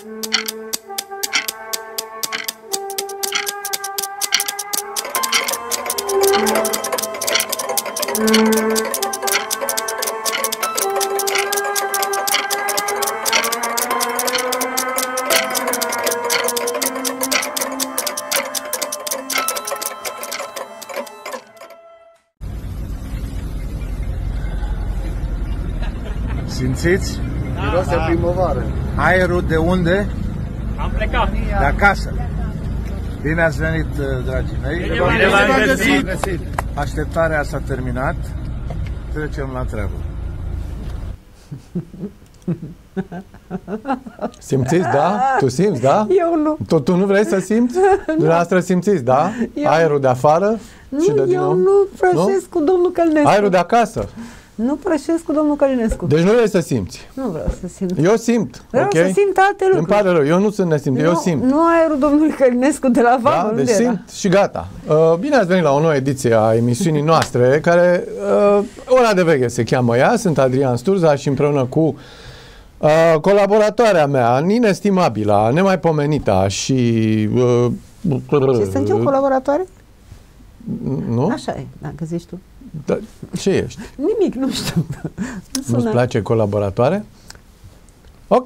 Simțiți? Miroase primăvară. Aerul de unde? Am plecat. De acasă. Bine ați venit, dragii mei. Bine v-am găsit. Așteptarea s-a terminat. Trecem la treabă. Simțiți, da? Tu simți, da? Eu nu. Tu nu vrei să simți? Dumneavoastră simțiți, da? Aerul de afară și de din nou? Eu nu prășesc cu domnul Călinescu. Aerul de acasă. Nu prășesc cu domnul Călinescu. Deci nu vrei să simți. Nu vreau să simt. Eu simt. Vreau okay? să simt alte lucruri. Îmi pare rău, eu nu sunt nesimț, eu simt. Nu aerul domnului Călinescu de la Vamă. Da? Deci simt și gata. Bine ați venit la o nouă ediție a emisiunii noastre, care Ora de veche se cheamă ea. Sunt Adrian Sturza și împreună cu colaboratoarea mea, inestimabilă, nemaipomenita și... Ce sunt eu, colaboratoare? Nu? Așa e, dacă zici tu. Da, ce ești? Nimic, nu știu. Nu-ți place colaboratoare? Ok.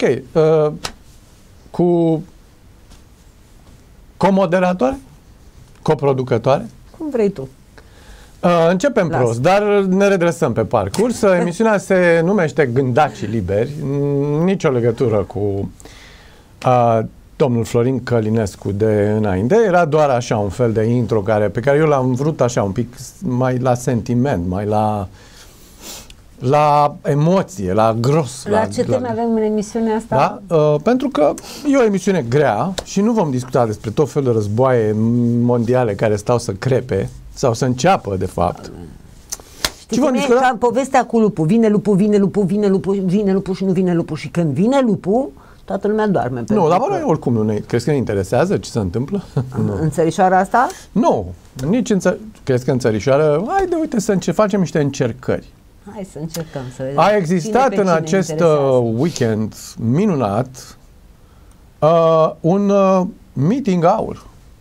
Cu comoderatoare? Coproducătoare? Cum vrei tu. Începem prost, dar ne redresăm pe parcurs. Emisiunea se numește Gândacii Liberi. Nicio legătură cu domnul Florin Călinescu de înainte. Era doar așa un fel de intro pe care eu l-am vrut așa un pic mai la sentiment, mai la emoție, la gros. La ce teme avem în emisiunea asta? Da? Pentru că e o emisiune grea și nu vom discuta despre tot felul de războaie mondiale care stau să crepe sau să înceapă, de fapt. Știi cum e ca povestea cu lupul. Vine lupul, vine lupul, vine lupul, vine lupul și nu vine lupul. Și când vine lupul, toată lumea doarme. Nu, dar noi oricum nu ne... Crezi că ne interesează ce se întâmplă? În țărișoara asta? Nu, nici în crezi că în țărișoară? Haide, uite, facem niște încercări. Hai să încercăm să vedem. A existat în acest weekend minunat un meeting aur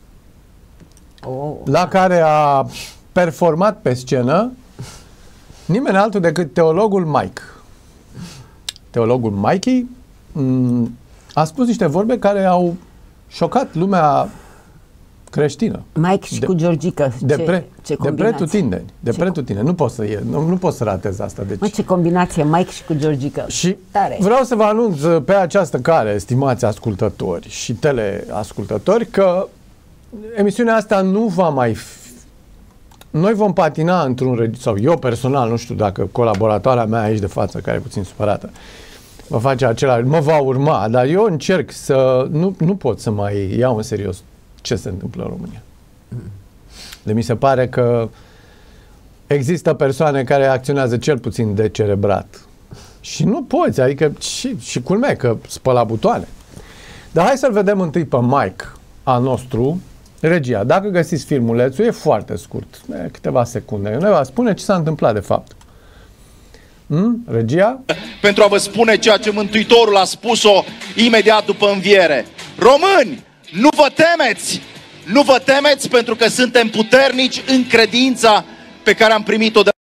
la care a performat pe scenă nimeni altul decât teologul Mike. Teologul Mikey a spus niște vorbe care au șocat lumea creștină. Mike și cu Georgica. Ce pretutindeni. De pretutindeni. Nu poți să ratezi asta. Deci. Ce combinație, Mike și cu Georgica. Și tare. Vreau să vă anunț pe această cale, stimați ascultători și teleascultători, că emisiunea asta nu va mai fi. Noi vom patina într-un registru, sau eu personal, nu știu dacă colaboratoarea mea aici de față, care e puțin supărată, va face același, mă va urma, dar eu încerc să, nu pot să mai iau în serios ce se întâmplă în România. De mi se pare că există persoane care acționează cel puțin decerebrat. Și nu poți, adică și culmea că spăla butoane. Dar hai să-l vedem întâi pe Mike, al nostru, regia. Dacă găsiți filmulețul, e foarte scurt, câteva secunde. Ne va spune ce s-a întâmplat de fapt. Regia? Pentru a vă spune ceea ce Mântuitorul a spus-o imediat după înviere. Români, nu vă temeți! Nu vă temeți pentru că suntem puternici în credința pe care am primit-o de...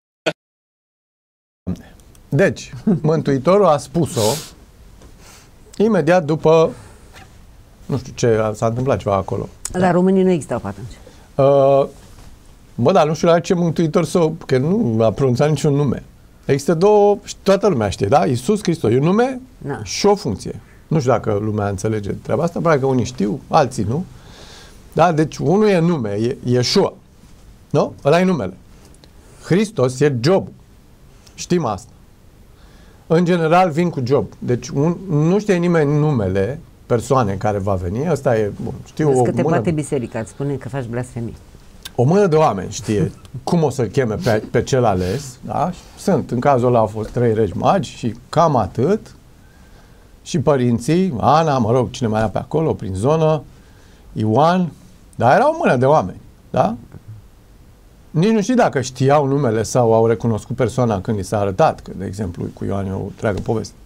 Deci, Mântuitorul a spus-o imediat după, nu știu ce, s-a întâmplat ceva acolo. La românii nu existau pe atunci. Bă, dar nu știu la ce Mântuitor că nu a pronunțat niciun nume. Există două, toată lumea știe, da? Iisus Hristos, e un nume și o funcție. Nu știu dacă lumea înțelege treaba asta, probabil că unii știu, alții nu. Da? Deci unul e nume, e Yeshua. Nu? Ăla e numele. Hristos e job. Știm asta. În general vin cu job. Deci nu știe nimeni numele persoane care va veni. Asta e, bun, știu o că te mână... poate biserica, îți spune că faci blasfemie. O mână de oameni știe cum o să-l cheme pe cel ales. Da? Sunt, în cazul ăla au fost 3 regi magi și cam atât. Și părinții, Ana, mă rog, cine mai era pe acolo, prin zonă, Ioan, dar era o mână de oameni, da? Nici nu știu dacă știau numele sau au recunoscut persoana când li s-a arătat, că, de exemplu, cu Ioan e o întreagă poveste.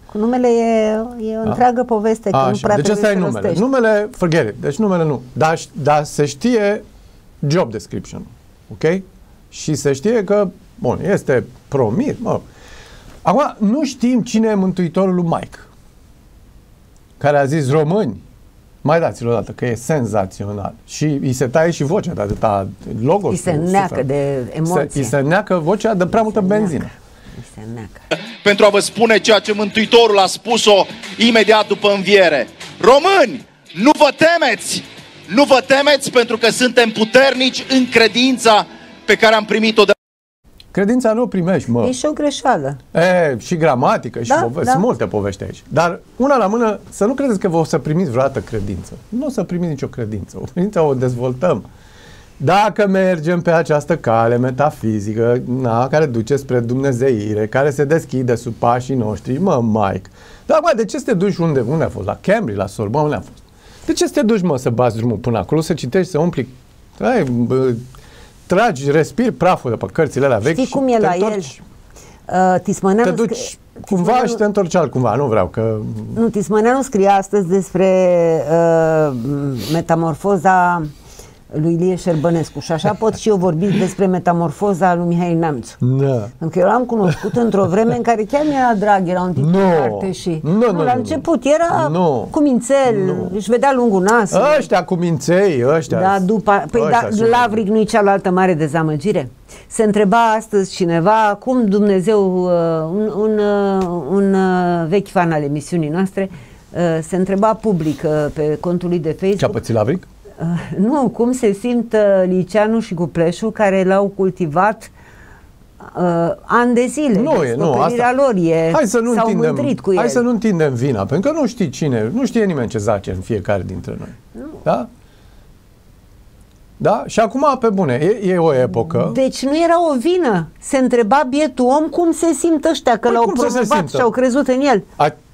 Cu numele e o întreagă poveste, că nu prea deci asta e trebuie să numele. rostești. Numele, forget it, deci numele nu. Dar se știe job description, ok? Și se știe că, bun, este Promir, mă. Acum, nu știm cine e mântuitorul lui Mike, care a zis: români, mai dați-l o dată, că e senzațional. Și îi se taie și vocea de atâta logo. Îi se neacă de emoție. Îi se neacă vocea de prea multă benzină. Îi se neacă. Pentru a vă spune ceea ce Mântuitorul a spus-o imediat după înviere. Români, nu vă temeți! Nu vă temeți pentru că suntem puternici în credința pe care am primit-o de... Credința nu o primești, mă. E și o greșeală. Și gramatică, și sunt multe povești aici. Dar una la mână, să nu credeți că vă o să primiți vreodată credință. Nu o să primiți nicio credință. O credință o dezvoltăm. Dacă mergem pe această cale metafizică, care duce spre dumnezeire, care se deschide sub pașii noștri, mă, Mike. Dar, de ce să te duci unde a fost? La Cambridge, la Sorbonne, unde a fost? De ce să te duci, mă, să bați drumul până acolo, să citești, să umpli... Tragi, respiri praful de pe cărțile alea vechi. Știi cum e la el? Te duci cumva și te întorci altcumva. Nu vreau că... Nu, Tismăneanu scrie astăzi despre metamorfoza lui Ilie Șerbănescu și așa pot și eu vorbi despre metamorfoza lui Mihai Neamțu. Da. Pentru că eu l-am cunoscut într-o vreme în care chiar mi-era drag, era un tip de carte și... la început era cumințel, își vedea lungul nas. Ăștia cuminței, ăștia. Da, după... Păi Lavric nu-i cealaltă mare dezamăgire? Se întreba astăzi cineva cum Dumnezeu, un vechi fan al emisiunii noastre, se întreba public pe contul lui de Facebook. Ce-a pățit Lavric? Nu, cum se simt Liceanu și Cupleșu, care l-au cultivat ani de zile. Descoperirea lor s-au mândrit cu el. Hai să nu întindem vina, pentru că nu știi cine, nu știe nimeni ce zace în fiecare dintre noi. Nu. Da? Da? Și acum, pe bune, e o epocă. Deci nu era o vină. Se întreba bietul om cum se simt ăștia, că l-au promovat și au crezut în el.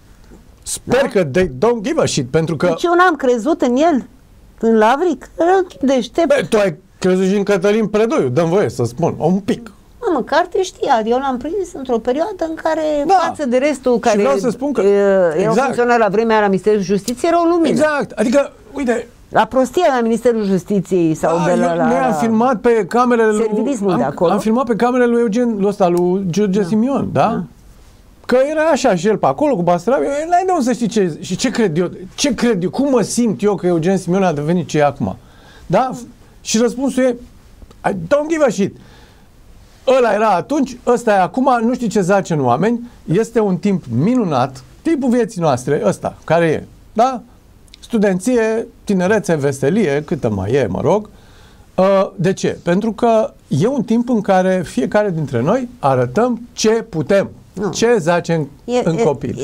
Sper că they don't give a shit, pentru că... Deci eu n-am crezut în el. În Lavric? Era un tip deștept. Tu ai crezut și în Cătălin Predoiu, dă-mi voie să spun, un pic. Măcar te știa, eu l-am prins într-o perioadă în care, față de restul care vreau să spun că, erau funcționari la vremea la Ministerul Justiției, erau lumină. Exact, adică, uite... La prostia la Ministerul Justiției sau de la... Noi am filmat pe camerele lui... Servilismul de acolo. Am filmat pe camerele lui lui George Simion, da? Că era așa și el pe acolo cu Basarabia, n-ai de unde să știi ce, și ce cred eu, cum mă simt eu că Eugen Simion a devenit ce e acum. Da? Și răspunsul e, I don't give a shit. Ăla era atunci, ăsta e acum, nu știu ce zace în oameni, este un timp minunat, timpul vieții noastre, ăsta, care e, da? Studenție, tinerețe, veselie, câtă mai e, mă rog. De ce? Pentru că e un timp în care fiecare dintre noi arătăm ce putem. Ce zace în copil.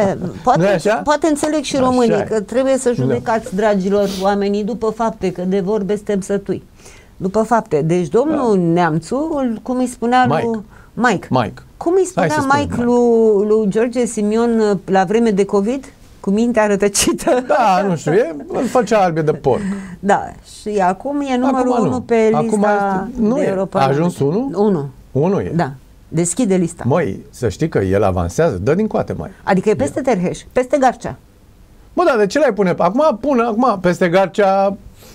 Poate înțeleg și românii că trebuie să judecați, dragilor oamenii, după fapte, că de vorbe suntem sătui. După fapte. Deci domnul Neamțu, cum îi spunea Mike. Cum îi spunea Mike lui George Simion la vreme de COVID? Cu mintea rătăcită. Da, nu știu, îl făcea albe de porc. Da, și acum e numărul 1 pe lista de Europa. A ajuns 1? 1 e. Da. Deschide lista. Măi, să știi că el avansează, dă din coate, mai. Adică e peste Terheș, peste Garcea. Bă, da, de ce l-ai pune? Acum peste Garcea,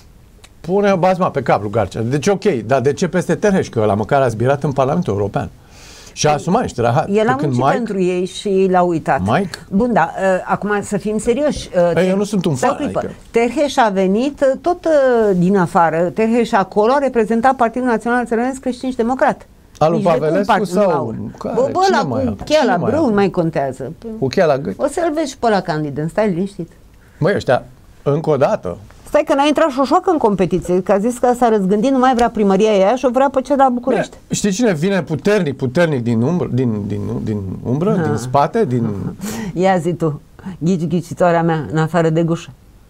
pune Basma pe cap lui Garcea. Deci ok, dar de ce peste Terheș? Că ăla măcar a zbirat în Parlamentul European. Și a asumat niște rahat. El a muncit pentru ei și l-a uitat. Mike? Bun, da, acum să fim serioși. Eu nu sunt un fan. Adică. Terheș a venit tot din afară. Terheș acolo a reprezentat Partidul Național Țărănesc Creștini-Democrat. Alu Pavelescu sau... Bă, cu cheia la brâu mai contează. Cu cheia la gât. O să-l vezi și pe ăla candidat, stai liniștit. Băi, ăștia, încă o dată. Stai că n-a intrat Șoșoacă în competiție, că a zis că s-a răzgândit, nu mai vrea primăria aia și o vrea pe cea de la București. Știi cine vine puternic din umbră, din spate, din... Ia zi tu, ghicitoarea mea, în afară de Gușă.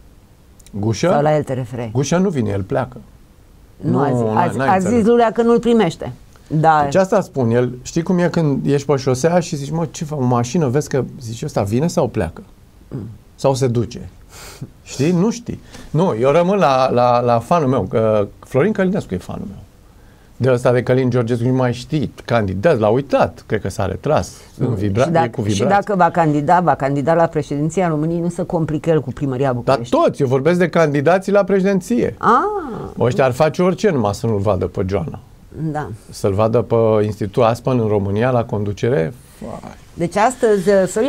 Gușă? Sau la el te referi? Gușă nu vine, el pleacă. Nu, a zis Lulea că nu-l primește. Da. Deci asta spun, el, știi cum e când ești pe șosea și zici, mă, ce fac, o mașină, vezi că, zici, ăsta vine sau pleacă? Sau se duce? Știi? Nu știi. Nu, eu rămân la fanul meu, că Florin Călinescu e fanul meu. De ăsta de Călin Georgescu nu mai știi, candidat, l-a uitat, cred că s-a retras în cu și dacă va candida la președinția României, nu se complică el cu primăria București. Dar toți, eu vorbesc de candidații la președinție. Ăștia ar face orice numai să nu-l vadă pe Joana. Da. Să-l vadă pe Institutul Aspen în România la conducere. Deci astăzi, Sorin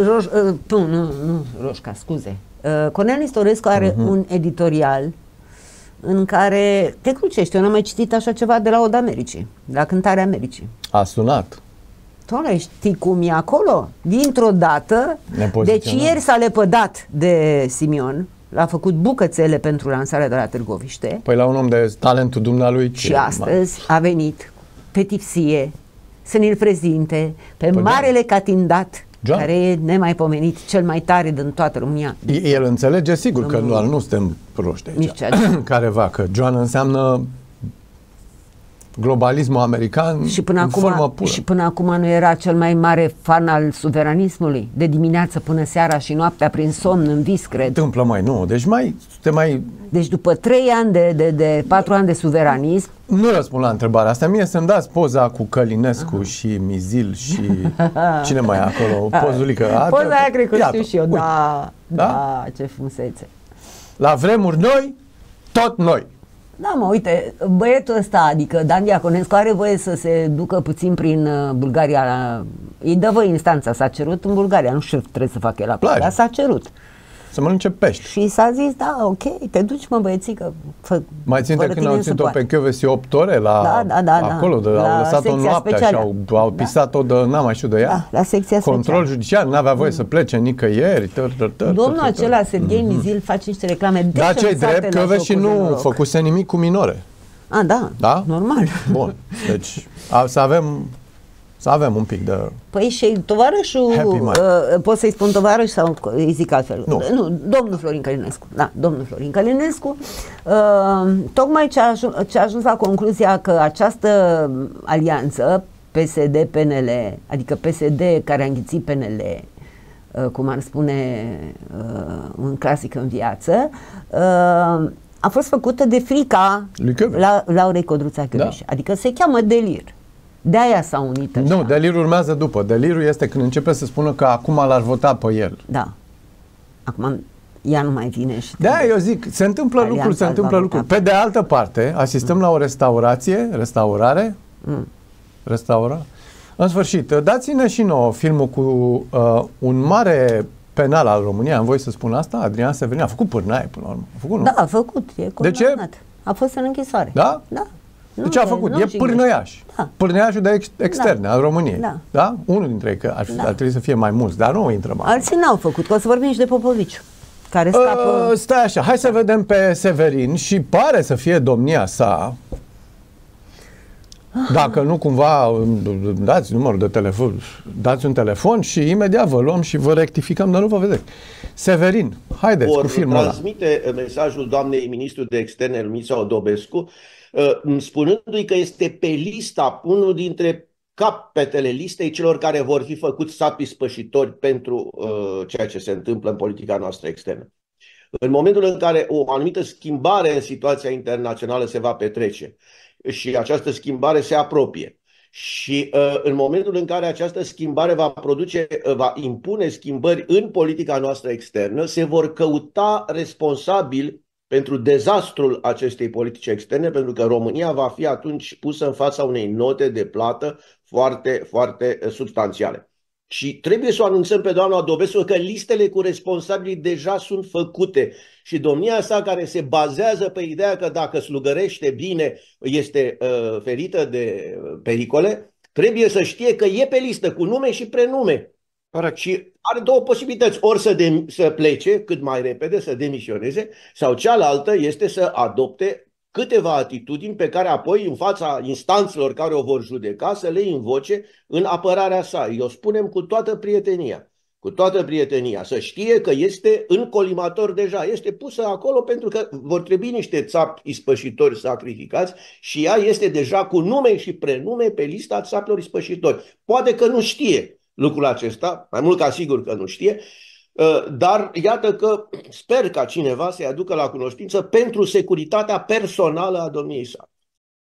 Roșca, scuze. Cornel Nistorescu are un editorial în care te crucești. Eu n-am mai citit așa ceva de la Oda Americii, de la Cântarea Americii. A sunat. Tole, știi cum e acolo? Dintr-o dată, deci ieri s-a lepădat de Simion, l-a făcut bucățele pentru lansarea de la Târgoviște. Păi la un om de talentul dumnealui. Și astăzi a venit pe tipsie să ne-l prezinte pe marele catindat, care e nemaipomenit, cel mai tare din toată România. El înțelege sigur că nu suntem proști aici. Careva, că Joana înseamnă globalismul american și până acum nu era cel mai mare fan al suveranismului, de dimineață până seara și noaptea prin somn, în vis, cred. Întâmplă nu, deci după 3 ani de 4 ani de suveranism. Nu răspund la întrebarea asta. Mie să-mi dați poza cu Călinescu și Mizil și cine mai e acolo? Pozulică. Poza aia cred că știu și eu. Da, ce frumusețe. La vremuri noi, tot noi. Da, mă, uite, băietul ăsta, adică Dan Diaconescu, are voie să se ducă puțin prin Bulgaria. Îi dă voie instanța, s-a cerut în Bulgaria, nu știu ce trebuie să facă el acolo, dar s-a cerut. Să mănânce pești. Și s-a zis, da, ok, te duci, mă, băiețică. Mai ținte când au ținut-o pe Chiovesi 8 ore la acolo, au lăsat-o noaptea și au pisat-o de, n-am mai știu de ea. Da, la secția Control judiciar, n-avea voie să plece nicăieri. Domnul acela, Serghei Mizil, face niște reclame. Da, ce-i drept, Chiovesi nu făcuse nimic cu minore. Da, normal. Bun, deci să avem un pic de... Păi și tovarășul, pot să-i spun tovarăș sau îi zic altfel? Nu, domnul Florin Călinescu. Da, domnul Florin Călinescu, tocmai ce a ajuns la concluzia că această alianță PSD-PNL, adică PSD care a înghițit PNL, cum ar spune un clasic în viață, a fost făcută de frica Laurei Codruța Kövesi. Da. Adică se cheamă delir. De-aia s-a unit așa. Nu, delirul urmează după. Delirul este când începe să spună că acum l-ar vota pe el. Da. Acum ea nu mai vine și... Da, eu zic, se întâmplă lucruri. Pe de altă parte, asistăm la o restaurare. În sfârșit, dați-ne și nouă filmul cu un mare penal al României, am voie să spun asta, Adrian Severin, a făcut pârnaie până la urmă. A făcut, nu? Da, a făcut, e condamnat. De ce? A fost în închisoare. Da? Da. Deci a făcut, e pârnăiaș. Da. Pârnăiașul de externe al României. Da. Da? Unul dintre ei, că ar trebui să fie mai mulți, dar nu intrăm. Alții n-au făcut, că o să vorbim și de Popovici, care scapă... Stai așa, hai să vedem pe Severin și pare să fie domnia sa. Dacă nu cumva dați numărul de telefon, dați un telefon și imediat vă luăm și vă rectificăm, dar nu vă vedeți. Severin, haideți cu filmul ăla. Transmite mesajul doamnei ministru de externe, Lumița Odobescu, spunându-i că este pe lista, unul dintre capetele listei celor care vor fi făcuți sapi spășitori pentru ceea ce se întâmplă în politica noastră externă. În momentul în care o anumită schimbare în situația internațională se va petrece și această schimbare se apropie și în momentul în care această schimbare va impune schimbări în politica noastră externă, se vor căuta responsabili pentru dezastrul acestei politici externe, pentru că România va fi atunci pusă în fața unei note de plată foarte, foarte substanțiale. Și trebuie să o anunțăm pe doamna Odobescu că listele cu responsabilii deja sunt făcute și domnia sa, care se bazează pe ideea că dacă slugărește bine este ferită de pericole, trebuie să știe că e pe listă cu nume și prenume. Corect. Și are două posibilități, ori să plece cât mai repede, să demisioneze, sau cealaltă este să adopte câteva atitudini pe care apoi, în fața instanțelor care o vor judeca, să le invoce în apărarea sa. Eu spunem cu toată prietenia, să știe că este în colimator deja, este pusă acolo pentru că vor trebui niște țapi ispășitori sacrificați și ea este deja cu nume și prenume pe lista țapilor ispășitori. Poate că nu știe lucrul acesta, mai mult ca sigur că nu știe, dar iată că sper ca cineva să-i aducă la cunoștință pentru securitatea personală a domniei sale.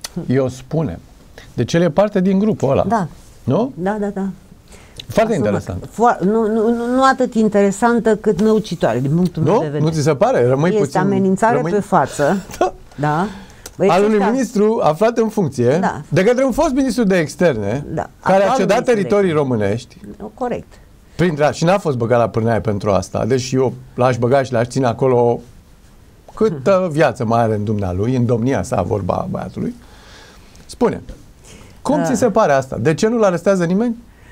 Eu spunem. Deci el e parte din grupul ăla. Da. Nu? Da. Foarte interesant. Nu atât interesantă cât năucitoare, din punctul meu de vedere. Nu ți se pare? Rămâi este puțin... amenințare pe față. Da. Al unui ministru aflat în funcție de către un fost ministru de externe care a cedat teritorii românești. Corect. Și n-a fost băgat la pârnaie pentru asta. Deci eu l-aș băga și l-aș ține acolo câtă viață mai are în dumnealui, în domnia sa, vorba băiatului. Spune, cum ți se pare asta? De ce nu-l arestează nimeni?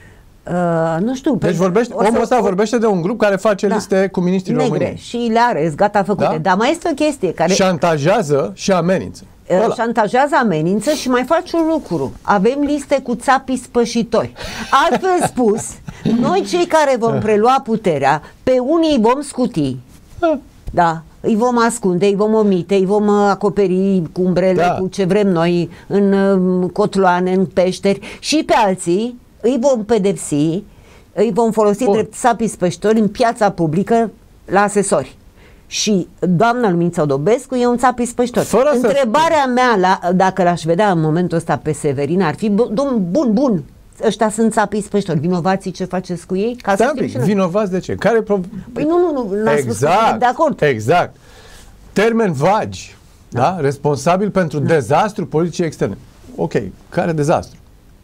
Nu știu. Deci omul ăsta vorbește de un grup care face liste cu miniștrii României. Și le are, gata făcute. Da? Dar mai este o chestie care... Șantajează și amenință. Șantajează, amenință și mai face un lucru. Avem liste cu țapii spășitori. Altfel spus, noi cei care vom prelua puterea, pe unii îi vom scuti. Da. Îi vom ascunde, îi vom omite, îi vom acoperi cu umbrele, cu ce vrem noi, în cotloane, în peșteri, și pe alții îi vom pedepsi, îi vom folosi drept țapii spășitori în piața publică la asesori. Și doamna Lumința Dobescu e un țap ispășitor. Întrebarea mea, dacă l-aș vedea în momentul ăsta pe Severin, ar fi, bun, ăștia sunt țapii ispășitori, vinovații, ce faceți cu ei? Stai un pic, vinovați de ce? Păi nu, n-am spus că sunt de acord. Exact. Termeni vagi, da? Responsabil pentru dezastru politicii externe. Ok, care dezastru?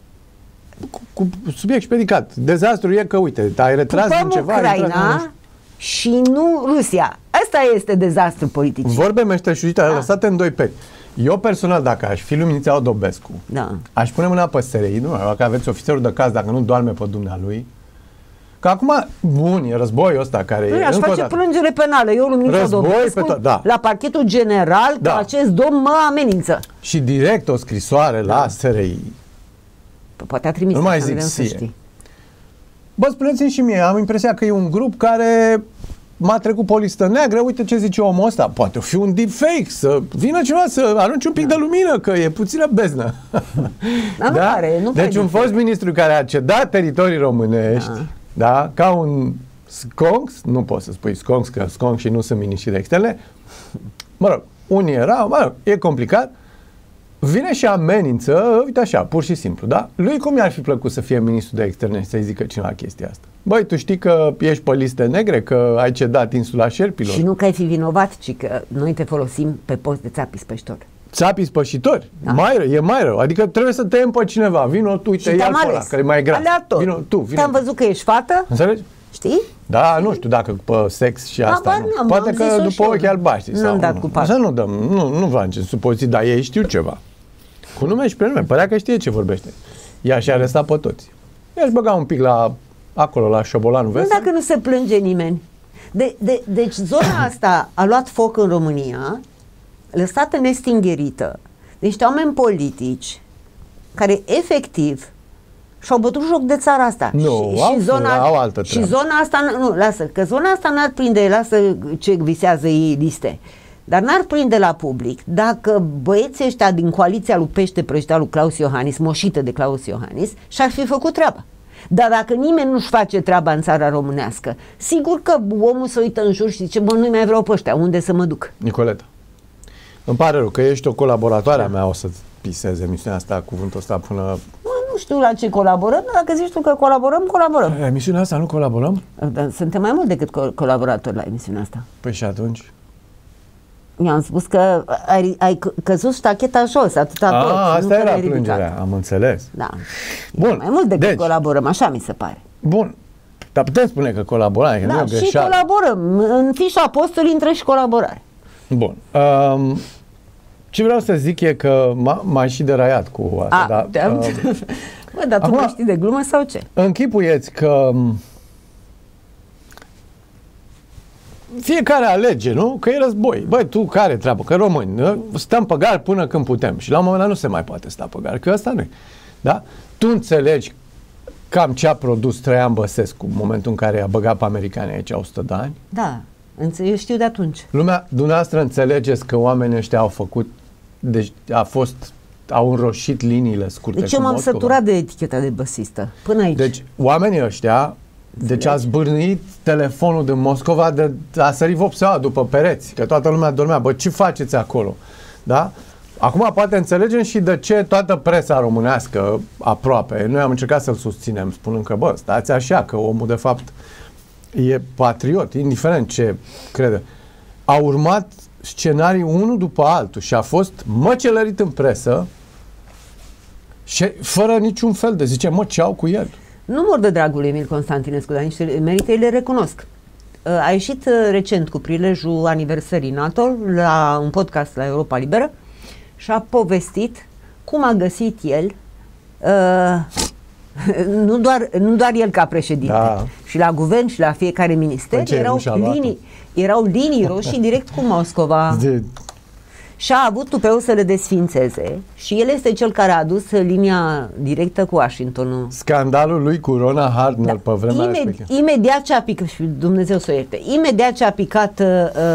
Cu subiect și predicat. Dezastru e că, uite, ai retras din ceva... Ucraina și nu Rusia. Asta este dezastru politic. Vorbe meșteșugite, lăsate în doi peți. Eu personal, dacă aș fi Lumința Dobescu, aș pune mâna pe SRI, nu? Dacă aveți ofițerul de caz, dacă nu doarme pe dumnealui, că acum, bun, e războiul ăsta care e... Aș face plângere penală, eu Lumința Dobescu, la parchetul general, că acest domn mă amenință. Și direct o scrisoare la SRI. Poate a trimis. Nu mai zic ție. Bă, spuneți-mi și mie, am impresia că e un grup care m-a trecut pe o listă neagră, uite ce zice omul ăsta, poate o fi un deepfake, să vină cineva să arunce un pic de lumină, că e puțină beznă. Deci un fost ministru care a cedat teritorii românești, ca un sconx, nu poți să spui sconx, că sconx și nu sunt miniștri de externe, mă rog, unii erau, e complicat, vine și amenință, uite așa, pur și simplu, da? Lui cum i-ar fi plăcut să fie ministru de externe și să-i zică cineva chestia asta? Băi, tu știi că ești pe liste negre, că ai cedat insula Șerpilor? Și nu că ai fi vinovat, ci că noi te folosim pe post de țapi spășitori. Țapii spășitori? E mai rău. Adică trebuie să tăiem pe cineva. Vino tu, uite, ia pe ăla, care e mai gras. Vino tu. Te-am văzut că ești fată. Înțelegi? Știi? Da, nu știu dacă pe sex și asta. Poate că după ochi albaștri. Nu-mi dat cu așa nu dăm. Nu vreau în supoziții, dar ei știu ceva. Cu nume și prenume. Părea că știe ce vorbește. Ea și-a arestat pe toți. I-aș băga un pic acolo, la șobolanul vesel. Nu, dacă nu se plânge nimeni. Deci zona asta a luat foc în România, lăsată nestingherită. Deci oameni politici care efectiv și-au bătut joc de țara asta. Nu, au altă treabă. Și zona asta, nu, lasă, că zona asta n-ar prinde, lasă ce visează ei liste. Dar n-ar prinde la public dacă băieții ăștia din coaliția lui Pește Prăjitat lui Claus Iohannis, moșită de Claus Iohannis, și-ar fi făcut treaba. Dar dacă nimeni nu-și face treaba în țara românească, sigur că omul se uită în jur și zice, bă, nu mai vreau pe ăștia, unde să mă duc? Nicoleta, îmi pare rău că ești o colaboratoare a mea, o să-ți pisez emisiunea asta, cuvântul ăsta până... Nu știu la ce colaborăm, dar dacă zici tu că colaborăm, colaborăm. La emisiunea asta nu colaborăm? Dar suntem mai mult decât colaboratori la emisiunea asta. Păi și atunci? Mi-am spus că ai căzut ștacheta jos, atâta tot. Asta era plângerea, am înțeles. Da. Bun. Mai mult decât colaborăm, așa mi se pare. Bun. Dar putem spune că colaborăm, că nu e o greșeală. Și colaborăm. În fișa postului intră și colaborare. Bun. Ce vreau să zic e că m-ai și deraiat cu asta. Bă, dar tu mă știi de glumă sau ce? Închipuieți că fiecare alege, nu? Că e război. Băi, tu care treabă? Că români, stăm pe gar până când putem. Și la un moment dat nu se mai poate sta pe gar, că asta nu e. Da? Tu înțelegi cam ce a produs Traian Băsescu în momentul în care a băgat pe americanii aici 100 de ani? Da, eu știu de atunci. Lumea, dumneavoastră înțelegeți că oamenii ăștia au făcut, deci au înroșit liniile scurte. Deci eu m-am săturat de eticheta de băsistă, până aici. Deci oamenii ăștia, deci a zbârnit telefonul din Moscova, a sărit vopseaua după pereți, că toată lumea dormea. Bă, ce faceți acolo? Da? Acum poate înțelegem și de ce toată presa românească, aproape, noi am încercat să-l susținem, spunând că, bă, stați așa, că omul de fapt e patriot, indiferent ce crede. A urmat scenarii unul după altul și a fost măcelărit în presă și fără niciun fel de zice, mă, ce au cu el? Nu mor de dragul Emil Constantinescu, dar niște merite le recunosc. A ieșit recent cu prilejul aniversării NATO la un podcast la Europa Liberă și a povestit cum a găsit el nu doar el ca președinte, și la guvern și la fiecare minister erau linii roșii direct cu Moscova. Și a avut tupeu să le desfințeze și el este cel care a adus linia directă cu Washingtonul. Scandalul lui cu Rona Hardner pe vremea respectivă. Imediat ce a picat, și Dumnezeu să o ierte, imediat ce a picat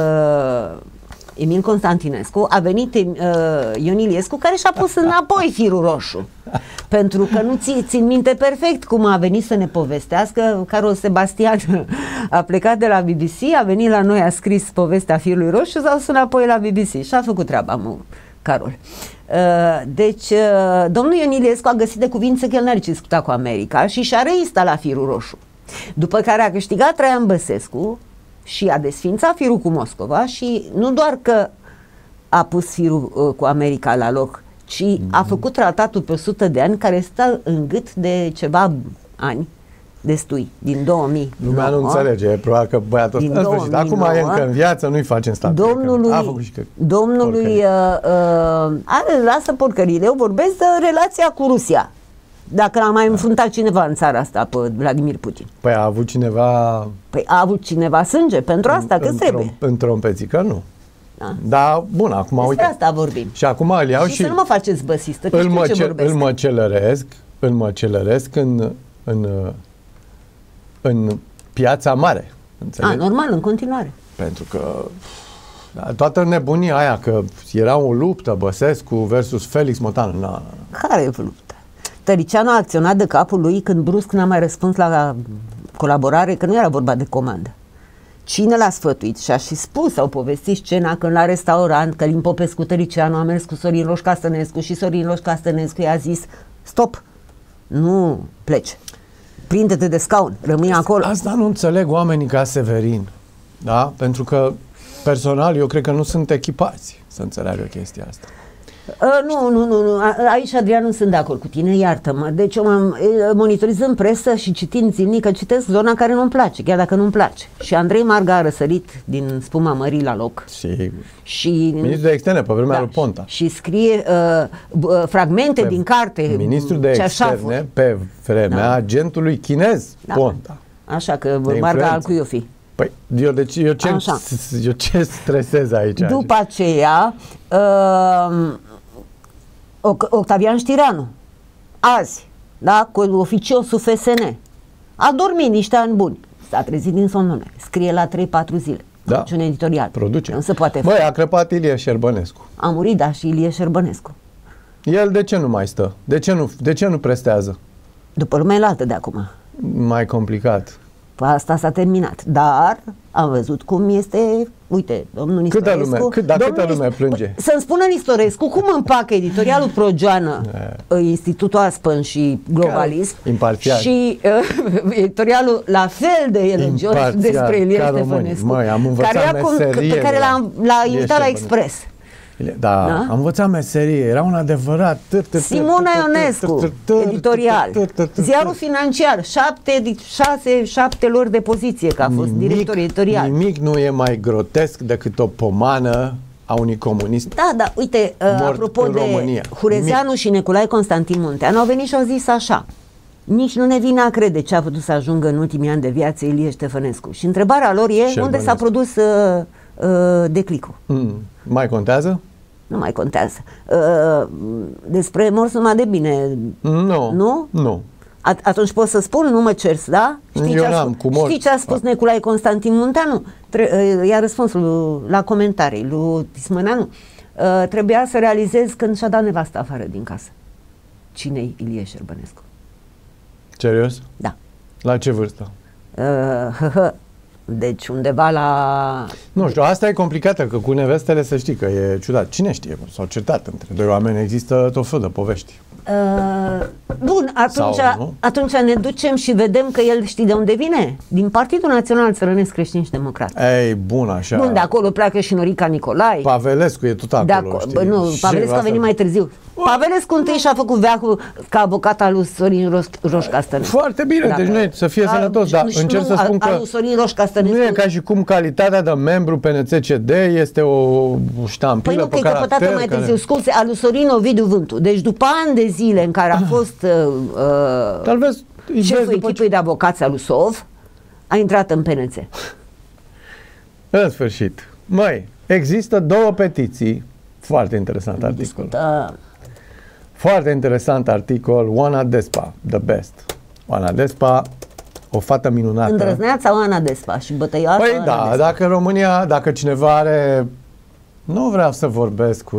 Emil Constantinescu, a venit Ion Iliescu, care și-a pus înapoi firul roșu. Pentru că nu țin minte perfect cum a venit să ne povestească. Carol Sebastian a plecat de la BBC, a venit la noi, a scris povestea firului roșu și s-a dus înapoi la BBC și a făcut treaba, Carol. Deci, domnul Ion Iliescu a găsit de cuvință că el n-are ce discuta cu America și și-a reinstalat firul roșu. După care a câștigat Traian Băsescu și a desfințat firul cu Moscova și nu doar că a pus firul cu America la loc, ci a făcut tratatul pe 100 de ani care stă în gât de ceva ani destui, din 2000. Lumea nu înțelege, probabil că băiatul ăsta, acum e încă în viață, nu-i facem stat. Domnului lasă porcările, eu vorbesc de relația cu Rusia. Dacă l-a mai înfruntat cineva în țara asta pe Vladimir Putin. Păi a avut cineva... Păi a avut cineva sânge pentru asta, că trebuie. În trompețică nu. Da. Dar, bun, acum despre asta vorbim. Și acum îl iau și să nu mă faceți băsistă, că îl măcelăresc în Piața Mare. Înțelegi? Normal, în continuare. Pentru că toată nebunia aia că era o luptă Băsescu versus Felix Motan. Care e luptă? Tăricianu a acționat de capul lui când brusc n-a mai răspuns la colaborare, că nu era vorba de comandă. Cine l-a sfătuit? Și-a și spus, au povestit scena când la restaurant Călin Popescu Tăricianu a mers cu Sorin Roșca Stănescu și Sorin Roșca Stănescu i-a zis, stop, nu pleci, prinde-te de scaun, rămâi acolo. Asta nu înțeleg oamenii ca Severin, da? Pentru că personal eu cred că nu sunt echipați să înțeleagă chestia asta. Nu. Aici, Adrian, nu sunt de acord cu tine, iartă-mă. Deci eu monitorizând presă și citind zilnic, că citesc zona care nu-mi place, chiar dacă nu-mi place. Și Andrei Marga a răsărit din spuma mării la loc. Sigur. Și ministrul de externe pe vremea lui Ponta. Și scrie fragmente din carte. Ministrul de externe pe vremea agentului chinez Ponta. Așa că Marga al cui o fi. Păi, eu ce stresez aici? După aceea, Octavian Știranu, azi, da, cu oficiosul FSN, a dormit niște ani buni, s-a trezit din somnolare, scrie la 3-4 zile, face un editorial. Produce. Nu se poate face. Băi, a crăpat Ilie Șerbănescu. A murit, da, și Ilie Șerbănescu. El de ce nu mai stă? De ce nu prestează? După lumea elaltă de acum. Mai complicat. Asta s-a terminat, dar am văzut cum este, uite, domnul Nistorescu... Câtă lume plânge? Să-mi spună Nistorescu cum împacă editorialul Progeană, Institutul Aspăn și Globalism, și editorialul la fel de elogios despre Ilie Ștefănescu, pe care l-a invitat la Expres. Da, am învățat meserie, era un adevărat Simona Ionescu, editorial, Ziarul Financiar, 7 lor de poziție, că a fost director editorial. Nimic nu e mai grotesc decât o pomană a unui comunist. Da, uite, apropo de Hurezeanu și Nicolae Constantin Munteanu, au venit și au zis așa: nici nu ne vine a crede ce a putut să ajungă în ultimii ani de viață Ilie Ștefănescu. Și întrebarea lor e unde s-a produs declicul. Mai contează? Nu mai contează. Despre mors numai de bine. Nu? Atunci pot să spun, nu mă cers, da? Știi ce a spus Nicolae Constantin Munteanu? I-a răspuns la comentarii lui Tismăneanu. Trebuia să realizez când și-a dat nevasta afară din casă. Cine-i Ilie Șerbănescu? Serios? Da. La ce vârstă? Deci undeva la... Nu știu, asta e complicată, că cu nevestele să știi că e ciudat. Cine știe? S-au certat între doi oameni, există tot felul de povești. Bun, atunci ne ducem și vedem că el știi de unde vine? Din Partidul Național Țărănesc Creștin și Democrat. Ei, bun, așa. Bun, de acolo pleacă și Norica Nicolae. Pavelescu e tot acolo, știi? Nu, Pavelescu a venit mai târziu. Pavelescu întâi și-a făcut veacul ca avocat al lui Sorin Roșca Stănescu. Foarte bine, deci nu e să fie sănătos, dar încerc să spun că nu e ca și cum calitatea de membru PNC-CD este o ștampilă pe caracter. Păi nu, că e căpătată mai târziu. Scuze, al lui Sorin Ovidiu Vântu. Deci după ani de zile în care a fost șeful echipei de avocați al lui Sov, a intrat în PNC. În sfârșit. Măi, există două petiții. Foarte interesant articol. Foarte interesant articol. Oana Despa, the best. Oana Despa, o fată minunată. Îndrăzneața Oana Despa și bătăioasa. Păi da, Despa. Dacă România, dacă cineva are... Nu vreau să vorbesc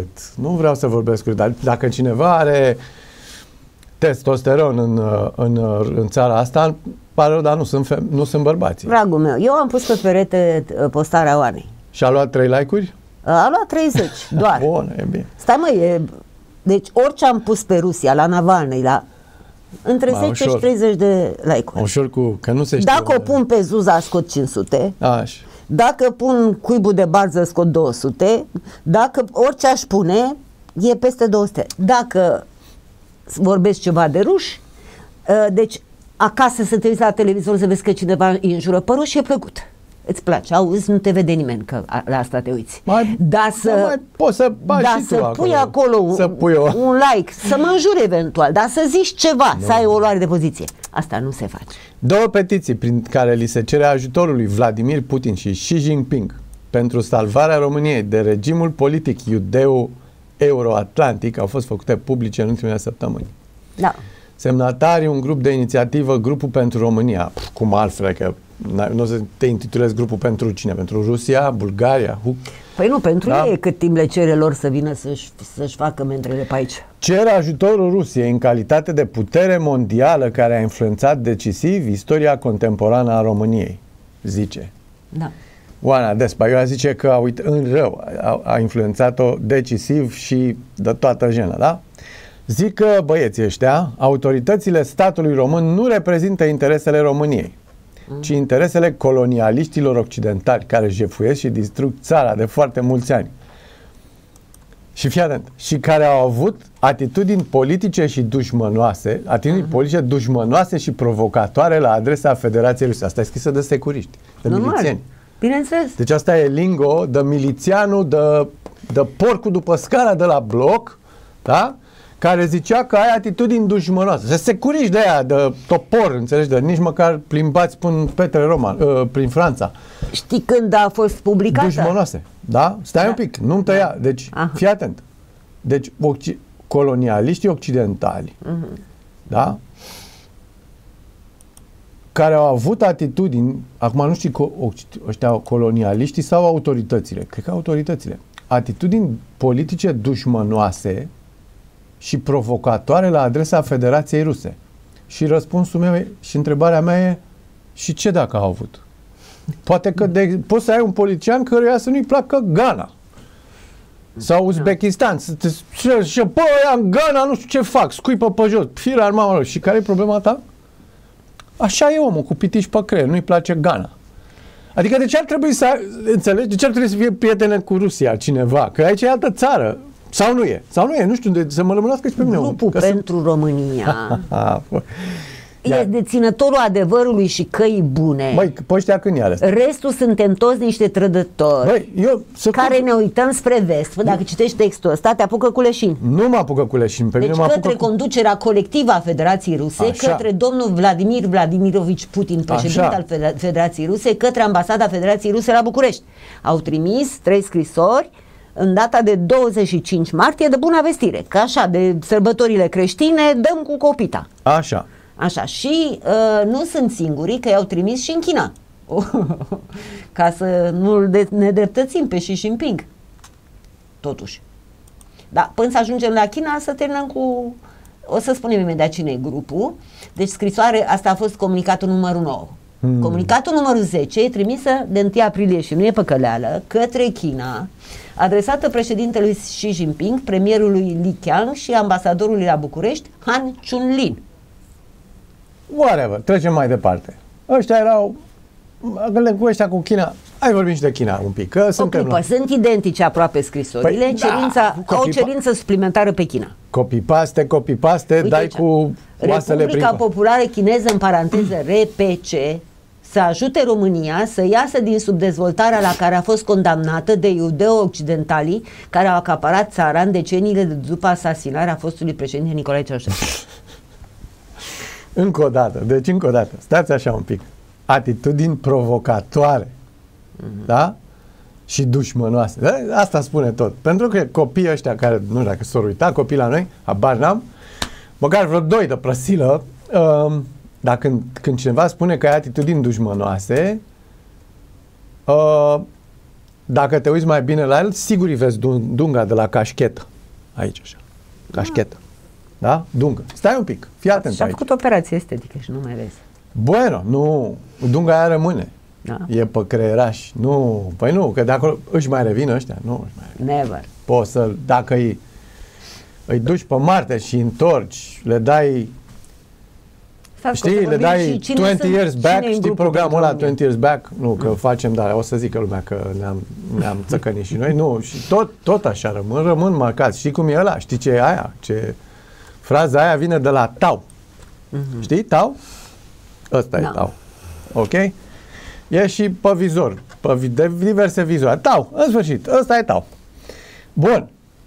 urât, dar dacă cineva are testosteron în țara asta, pare rău, dar nu sunt bărbații. Dragul meu, eu am pus pe perete postarea Oanei. Și a luat 3 like-uri? A luat 30, doar. Bun, e bine. Stai mă, deci orice am pus pe Rusia, la Navalny, la între 10 ușor. Și 30 de like-uri. Ușor că nu se știe. Dacă o pun pe Zuza, scot 500. Așa. Dacă pun cuibul de barză, scot 200. Dacă orice aș pune, e peste 200. Dacă vorbesc ceva de ruși, deci acasă să te uiți la televizor să vezi că cineva îi înjură pe ruși, e plăcut. Îți place, auzi, nu te vede nimeni că la asta te uiți. Poți să pui acolo un like, să mă înjuri eventual, dar să zici ceva, să ai o luare de poziție. Asta nu se face. Două petiții prin care li se cere ajutorul lui Vladimir Putin și Xi Jinping pentru salvarea României de regimul politic iudeo-euroatlantic au fost făcute publice în ultimele săptămâni. Da. Semnatarii, un grup de inițiativă, Grupul pentru România. Cum altfel, că nu o să te intitulezi Grupul pentru cine? Pentru Rusia, Bulgaria? Păi nu, pentru ei, cât timp le cere lor să vină să-și facă mentrele pe aici. Cer ajutorul Rusiei în calitate de putere mondială care a influențat decisiv istoria contemporană a României, zice. Da. Oana Despa, eu zice că în rău a influențat-o decisiv și de toată jena, da? Zic că băieții ăștia, autoritățile statului român nu reprezintă interesele României, ci interesele colonialiștilor occidentali care jefuiesc și distrug țara de foarte mulți ani. Și fii atent, și care au avut atitudini politice și dușmănoase, și provocatoare la adresa Federației Ruse. Asta e scrisă de securiști, de milițieni. Bineînțeles. Deci asta e lingo de milițianul, de porcul după scara de la bloc, da? Care zicea că ai atitudini dușmănoase. Se securiști de aia, de topor, înțelegi, de nici măcar plimbați până Petre Roman, prin Franța. Știi când a fost publicată? Dușmănoase, da? Stai un pic, nu-mi tăia. Deci, fii atent. Deci, colonialiștii occidentali, da? Care au avut atitudini, acum nu știu ăștia colonialiștii sau autoritățile, cred că autoritățile, atitudini politice dușmănoase și provocatoare la adresa Federației Ruse. Și răspunsul meu și întrebarea mea e, și ce dacă au avut? Poate că poți să ai un politician căruia să nu-i placă Ghana sau Uzbekistan și bă, ăia în Ghana nu știu ce fac, scuipă pe jos, firea în mama lor. Și care e problema ta? Așa e omul, cu pitici pe creier, nu-i place Ghana. Adică de ce ar trebui să înțelegi? De ce ar trebui să fie prietene cu Rusia cineva? Că aici e altă țară. Sau nu e? Sau nu e? Nu știu, să mă lămânească și pe mine. Grupul pentru România e deținătorul adevărului și căii bune. Băi, pe ăștia când i-a lăsat? Restul suntem toți niște trădători care ne uităm spre vest. Dacă citești textul ăsta, te apucă cu leșin. Nu mă apucă cu leșin. Pe deci mine către conducerea colectivă a Federației Ruse, către domnul Vladimir Vladimirovici Putin, președinte al Federației Ruse, către ambasada Federației Ruse la București. Au trimis 3 scrisori în data de 25 martie de bună vestire, că așa, de sărbătorile creștine, dăm cu copita. Așa. Așa, și nu sunt singurii, că i-au trimis și în China. Ca să nu-l nedreptățim pe Xi Jinping. Totuși. Da, până să ajungem la China, să terminăm cu... O să spunem imediat cine e grupul. Deci scrisoare, asta a fost comunicatul numărul 9. Comunicatul numărul 10 e trimisă de 1 aprilie și nu e păcăleală către China, adresată președintelui Xi Jinping, premierului Li Qiang și ambasadorului la București, Han Chunlin. Whatever, trecem mai departe. Ăștia erau, cu ăștia cu China, hai vorbim și de China un pic, că sunt identice aproape scrisorile, au cerință suplimentară pe China. Copy-paste, dai cu oasele prin... Republica Populară Chineză, în paranteză RPC, să ajute România să iasă din subdezvoltarea la care a fost condamnată de iudeo-occidentalii care au acaparat țara în deceniile de după asasinarea fostului președinte Nicolae Ceaușescu. Încă o dată, stați așa un pic. Atitudini provocatoare, da? Și dușmănoase. Da? Asta spune tot. Pentru că copiii ăștia care, nu știu dacă s-au uitat, copii la noi, habar n-am, măcar vreo 2 de prăsilă, dacă când cineva spune că ai atitudini dușmănoase, dacă te uiți mai bine la el, sigur îi vezi dunga de la cașchetă. Aici așa. Cașchetă. Da? Dungă. Stai un pic. Fii atent aici. Și-a făcut operație estetică și nu mai vezi. Bueno, nu. Dunga aia rămâne. Da. E pe creieraș. Nu. Păi nu, că de acolo își mai revin ăștia. Nu își mai revin. Never. Poți să, dacă îi duci pe Marte și întorci, le dai... Știi, le dai 20 years back, știi programul ăla 20 years back? Nu, că facem, dar o să zică lumea că ne-am țăcănit și noi. Nu, și tot așa rămân marcați. Știi cum e ăla? Știi ce e aia? Fraza aia vine de la Tao. Știi? Tao? Ăsta e Tao. Ok? E și pe vizor. Pe diverse vizoare. Tao. În sfârșit. Ăsta e Tao. Bun.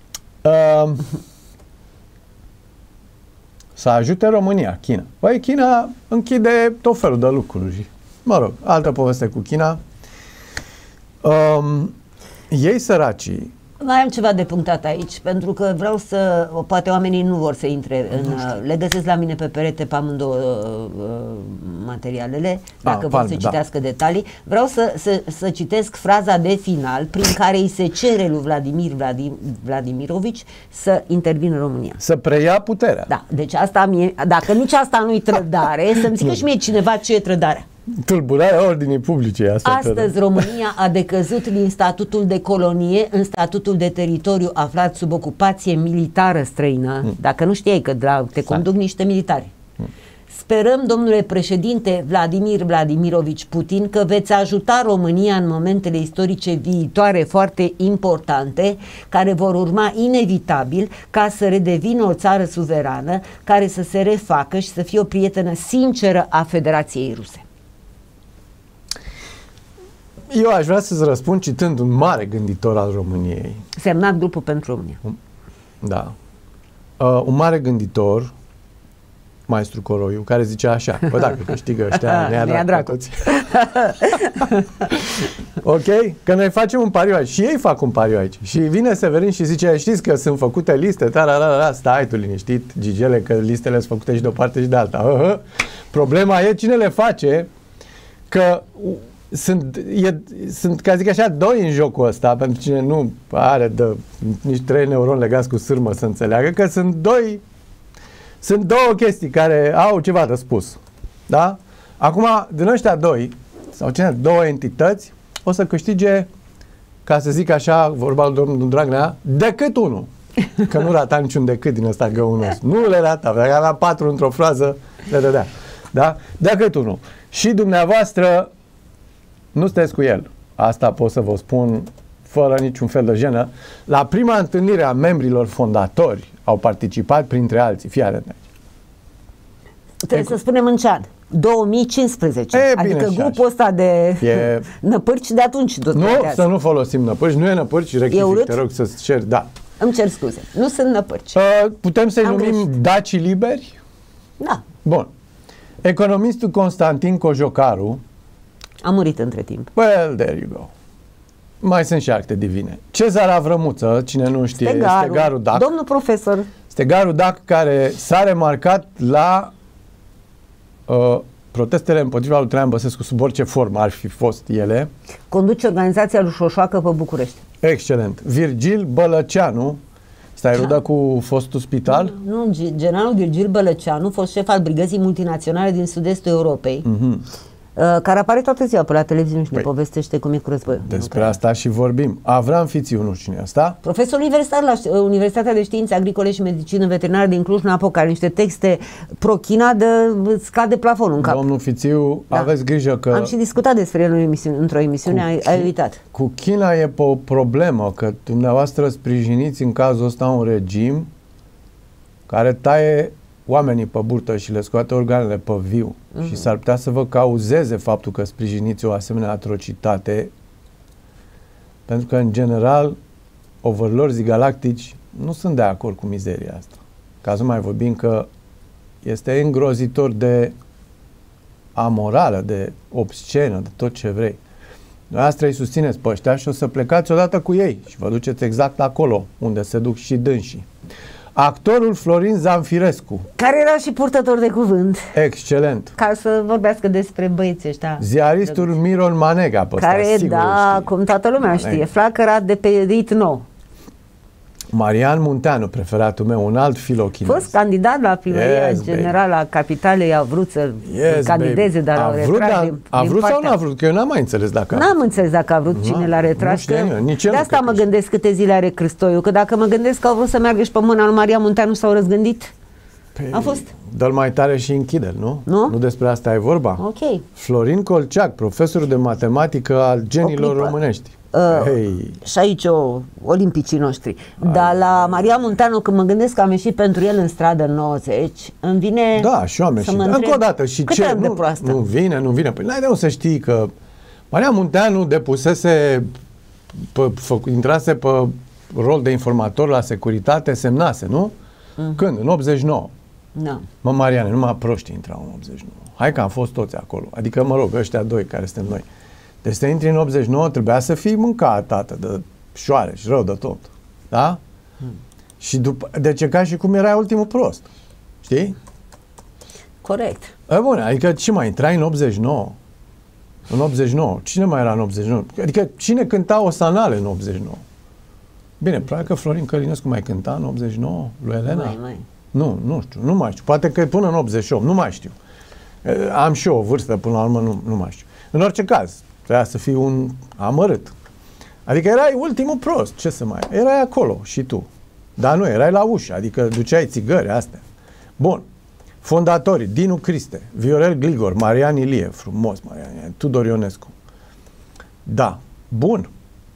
Să ajute România, China. Păi China închide tot felul de lucruri. Mă rog, altă poveste cu China. Ei săracii... Mai am ceva de punctat aici, pentru că vreau să... Poate oamenii nu vor să intre în... Le găsesc la mine pe perete pe amândouă materialele, dacă vor să citească detalii. Vreau să citesc fraza de final prin care îi se cere lui Vladimirovici să intervină în România. Să preia puterea. Da, deci asta dacă nici asta nu-i trădare, să-mi zică și mie cineva ce e trădarea. Tulburarea ordinii publice. Astăzi România a decăzut din statutul de colonie în statutul de teritoriu aflat sub ocupație militară străină. Dacă nu știai că te conduc niște militari. Sperăm, domnule președinte Vladimir Vladimirovici Putin, că veți ajuta România în momentele istorice viitoare foarte importante, care vor urma inevitabil ca să redevină o țară suverană, care să se refacă și să fie o prietenă sinceră a Federației Ruse. Eu aș vrea să-ți răspund citând un mare gânditor al României. Semnat Grupul pentru România. Da. Un mare gânditor, Maestru Coroiu, care zicea așa: bă, dacă câștigă ăștia, ne-a dracu toți. Ok? Că noi facem un pariu aici. Și ei fac un pariu aici. Și vine Severin și zice: știți că sunt făcute liste, stai tu liniștit, Gigele, că listele sunt făcute și de o parte și de alta. Problema e cine le face, că sunt, ca zic așa, 2 în jocul ăsta, pentru cine nu are nici 3 neuroni legați cu sârmă să înțeleagă, că sunt două chestii care au ceva de spus. Da? Acum, din ăștia 2, sau două entități, o să câștige, ca să zic așa, vorba lui domnul Dragnea, decât unul. Că nu rata niciun decât din ăsta găunos. Nu le rata, dacă avea 4 într-o frază, le dădea. Da? Decât unul. Și dumneavoastră nu sunteți cu el. Asta pot să vă spun fără niciun fel de jenă. La prima întâlnire a membrilor fondatori au participat printre alții. Fii atent aici. Trebuie să spunem în ce an? 2015. Adică grupul ăsta de năpârci de atunci. Nu, să nu folosim năpârci. Nu e năpârci, rectific, te rog să-ți cer. Da. Îmi cer scuze. Nu sunt năpârci. Putem să-i numim dacii liberi? Da. Bun. Economistul Constantin Cojocaru a murit între timp. Well, there you go. Mai sunt și acte divine. Cezar Avrămuță, cine nu știe, Stegarul Dac. Domnul profesor. Stegarul Dac, care s-a remarcat la protestele împotriva lui Traian Băsescu, sub orice formă ar fi fost ele. Conduce organizația lui Șoșoacă pe București. Excelent. Virgil Bălăceanu, stai rudă cu fostul spital? Nu, generalul Virgil Bălăceanu, fost șef al brigăzii multinaționale din sud-estul Europei. care apare toată ziua pe la televiziune și ne povestește cum e cu războiul. Despre asta și vorbim. Avram Fițiu, nu știu cine asta. Profesor universitar la Universitatea de Științe Agricole și Medicină Veterinară din Cluj-Napoca, are niște texte pro-China scade plafonul în cap. Domnul Fițiu, aveți grijă că... Am și discutat despre el într-o emisiune, ai uitat. Cu China e o problemă, că dumneavoastră sprijiniți în cazul ăsta un regim care taie oamenii pe burtă și le scoate organele pe viu. Și s-ar putea să vă cauzeze faptul că sprijiniți o asemenea atrocitate, pentru că, în general, overlords galactici nu sunt de acord cu mizeria asta. Ca să mai vorbim că este îngrozitor de amorală, de obscenă, de tot ce vrei. Dumneavoastră îi susțineți pe ăștia și o să plecați odată cu ei și vă duceți exact acolo unde se duc și dânsii. Actorul Florin Zanfirescu, care era și purtător de cuvânt. Excelent. Ca să vorbească despre băieții ăștia. Ziaristul Miron Manega, pe care, ăsta, sigur da, cum toată lumea știe, flacăra de pe rit nou. Marian Munteanu, preferatul meu, un alt filochinez. Fost candidat la primăria generală a capitalei, a vrut să candideze, dar l-au retras a vrut sau nu a vrut? Că eu n-am mai înțeles dacă a vrut. N-am înțeles dacă a vrut, cine l-a retras. De asta mă gândesc câte zile are Cristoiu, că dacă mă gândesc că au vrut să meargă și pe mâna lui Marian Munteanu s-au răzgândit. A fost. Dă-l mai tare și închide-l, nu? Nu despre asta e vorba? Ok. Florin Colceac, profesor de matematică al genilor românești. Și aici olimpicii noștri. Dar la Marian Munteanu, când mă gândesc că am ieșit pentru el în stradă în 90, îmi vine și eu am ieșit. Încă o dată. Și ce? Nu vine. Păi n-ai de unde să știi că Marian Munteanu depusese, intrase pe rol de informator la securitate, semnase, nu? Când? În 89. Da. Mă, Mariane, numai proștii intrau în 89. Hai că am fost toți acolo. Adică, mă rog, ăștia doi care suntem noi. Deci să intri în 89 trebuia să fii mâncat, tată, de șoare și rău de tot. Da? Și după, deci e ca și cum era ultimul prost. Știi? Corect. Bun, adică ce mai intrai în 89? În 89. Cine mai era în 89? Adică cine cânta Osanale în 89? Bine, probabil că Florin Călinescu mai cânta în 89? Lui Elena? Nu știu, nu mai știu. Poate că până în 88, nu mai știu. Am și eu o vârstă, până la urmă, nu mai știu. În orice caz, trebuia să fii un amărât. Adică erai ultimul prost, ce să mai... Erai acolo și tu. Dar nu, erai la ușă, adică duceai țigări, astea. Bun. Fondatorii, Dinu Criste, Viorel Gligor, Marian Ilie, frumos Marian Ilie, Tudor Ionescu. Da, bun.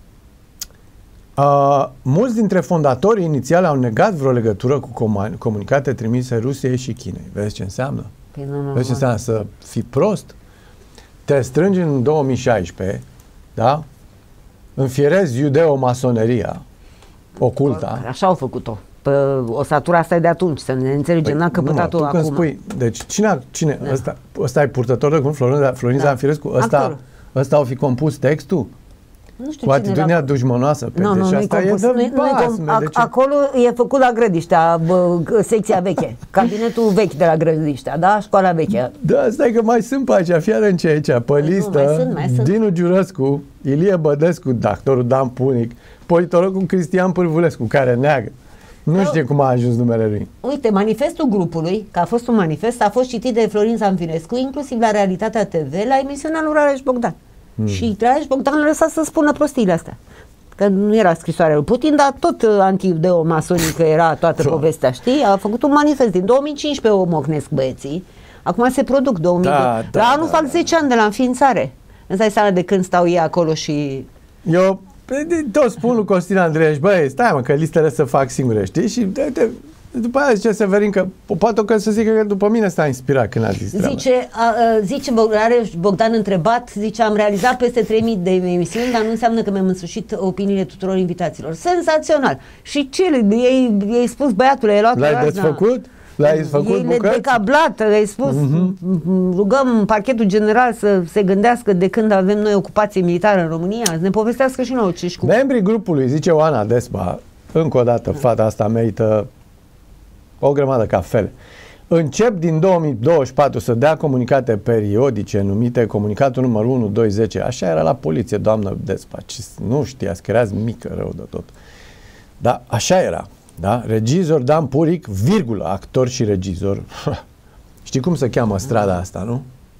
Mulți dintre fondatorii inițiali au negat vreo legătură cu comunicate trimise Rusiei și Chinei. Vezi ce înseamnă? Vezi ce înseamnă să fii prost? Te strângi în 2016, da? Înfierezi iudeo-masoneria oculta. Așa au făcut-o. Osatura asta e de atunci, să ne înțelegem, n-a căpătat-o acum. Când spui, deci cine ăsta e purtător de cuvânt, Florin Zanfirescu, ăsta au fi compus textul? Nu știu cu atitudinea dușmănoasă. Acolo e făcut la Grădiștea, secția veche, cabinetul vechi de la Grădiștea, da? Școala veche. Da, stai că mai sunt pe aici, fii atent ce aici, pe listă, Dinu Giurescu, Ilie Bădescu, doctorul Dan Punic, politologul Cristian Pârvulescu, care neagă. Nu știe cum a ajuns numele lui. Uite, manifestul grupului, că a fost un manifest, a fost citit de Florin Zanfirescu, inclusiv la Realitatea TV, la emisiunea lui Rareș Bogdan. Și Rareș Bogdan l-a lăsat să spună prostiile astea. Că nu era scrisoarea lui Putin, dar tot anti-masonică era toată povestea, știi? A făcut un manifest. Din 2015 o mocnesc băieții. Acum se produc 2002. La anul fac 10 ani de la înființare. Îți dai seama de când stau ei acolo și... Eu tot spun lui Costin Andreeș, băi, stai mă, că listele să fac singure, știi? Și după aia zice Severin că poate că să zică că după mine s-a inspirat când a zis zice Bogdan întrebat, zice, am realizat peste 3000 de emisiuni, dar nu înseamnă că mi-am însușit opiniile tuturor invitaților. Senzațional! Și ce, i-ai spus, băiatule, ai luat l-ai desfăcut? L-ai făcut bucăți? Decablat, ai spus, rugăm parchetul general să se gândească de când avem noi ocupație militară în România, să ne povestească și nouă ce-și cu... Membrii grupului, zice Oana Desba, încă o dată, fata asta merită o grămadă cafele. Încep din 2024 să dea comunicate periodice numite comunicatul numărul 1210. Așa era la poliție, doamnă Despa. Nu știați că erați mică rău de tot. Dar așa era. Da? Regizor Dan Puric, virgulă, actor și regizor. Știi cum se cheamă strada asta, nu?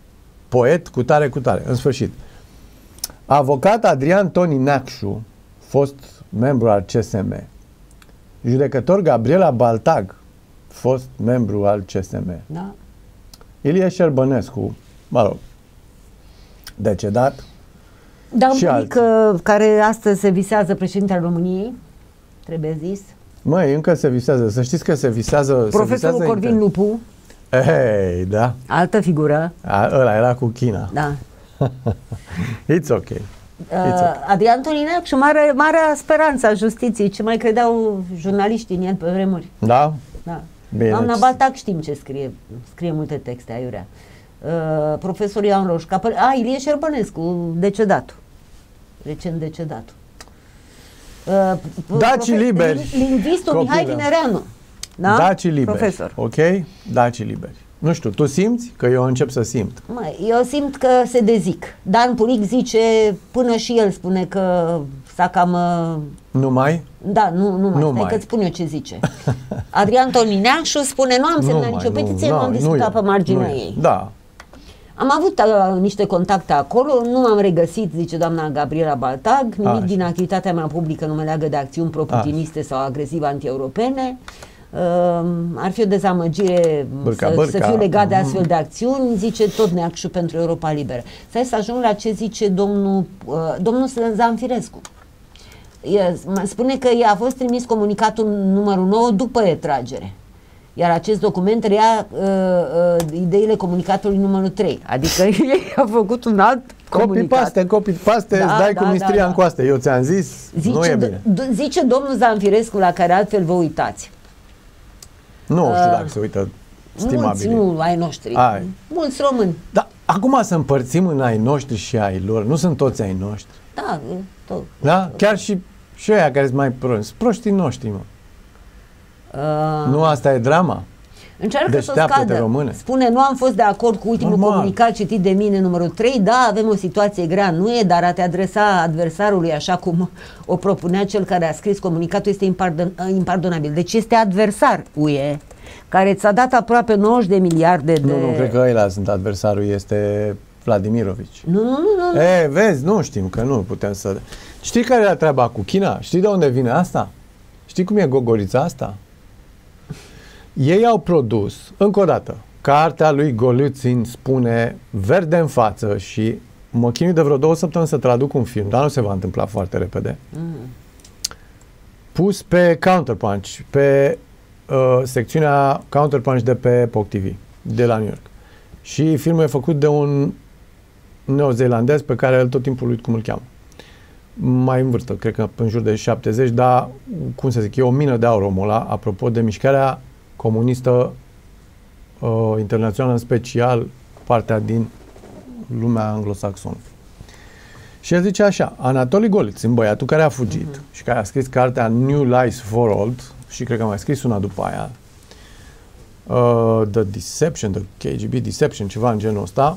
poet cu tare, în sfârșit. Avocat Adrian Toni Neacșu, fost membru al CSM. Judecător Gabriela Baltag, fost membru al CSM. Da. Ilie Șerbănescu, mă rog, decedat. Da, un public care astăzi se visează președintele României, trebuie zis. Măi, încă se visează. Să știți că se visează... Profesorul Corvin Lupu. Ei, da. Altă figură. Ăla era cu China. Da. It's ok. Adrian Toni Neacșu, marea speranță a justiției. Ce mai credeau jurnaliștii în el pe vremuri. Da? Da. Bine. Doamna Baltac știm ce scrie. Scrie multe texte aiurea. Profesorul Ioan Roșca. Ilie Șerbănescu, decedat. Recent decedat. Dacii liberi. Lingvistul Mihai Vinereanu. Da? Dacii liberi. Profesor. Ok? Dacii liberi. Nu știu, tu simți? Că eu încep să simt. Eu simt că se dezic. Dan Pulic zice, până și el spune că s-a cam... Nu mai? Da, nu mai. Stai că-ți spun eu ce zice. Adrian Toni Neacșu spune, nu am semnat nicio petiție, nu am discutat pe marginea ei. Da. Am avut niște contacte acolo, nu am regăsit, zice doamna Gabriela Baltag, nimic din activitatea mea publică nu mă leagă de acțiuni pro-putiniste sau agresive anti-europene. Ar fi o dezamăgire să fiu legat de astfel de acțiuni, zice tot Neacșu pentru Europa Liberă. Să ajung la ce zice domnul Zanfirescu. Spune că i-a fost trimis comunicatul numărul 9 după retragere. Iar acest document rea ideile comunicatului numărul 3. Adică ei au făcut un alt comunicat. Copy-paste, îți dai cu mistria în coaste. Eu ți-am zis, nu e bine. Zice domnul Zanfirescu, la care altfel vă uitați. Nu știu dacă se uită stimabili. Mulți, nu ai noștri. Mulți români. Da, acum să împărțim în ai noștri și ai lor. Nu sunt toți ai noștri. Da, tot. Da? Chiar și ăia care sunt mai proști. Proștii noștri, mă. Nu asta e drama? Încearcă să o scadă. Române. Spune, nu am fost de acord cu ultimul comunicat citit de mine, numărul 3. Da, avem o situație grea, nu e, dar a te adresa adversarului așa cum o propunea cel care a scris comunicatul este impardonabil. Deci este adversar UE, care ți-a dat aproape 90 de miliarde de... Nu, cred că ăla sunt adversarul, este Vladimirovici. Nu. Vezi, nu știm, că nu putem să... Știi care era treaba cu China? Știi de unde vine asta? Știi cum e gogorița asta? Ei au produs, încă o dată, cartea lui Golitsyn spune verde în față și mă chinui de vreo 2 săptămâni să traduc un film, dar nu se va întâmpla foarte repede. Pus pe Counterpunch, pe secțiunea Counterpunch de pe POC TV, de la New York. Și filmul e făcut de un neozeelandez pe care el tot timpul uit cum îl cheamă. Mai în vârstă, cred că în jur de 70, dar, cum să zic, e o mină de aur omul ăla, apropo de mișcarea comunistă internațională, în special partea din lumea anglosaxonă. Și el zice așa, Anatoli Golitsyn, băiatul care a fugit și care a scris cartea New Lies for Old și cred că a mai scris una după aia, The Deception, The KGB Deception, ceva în genul ăsta,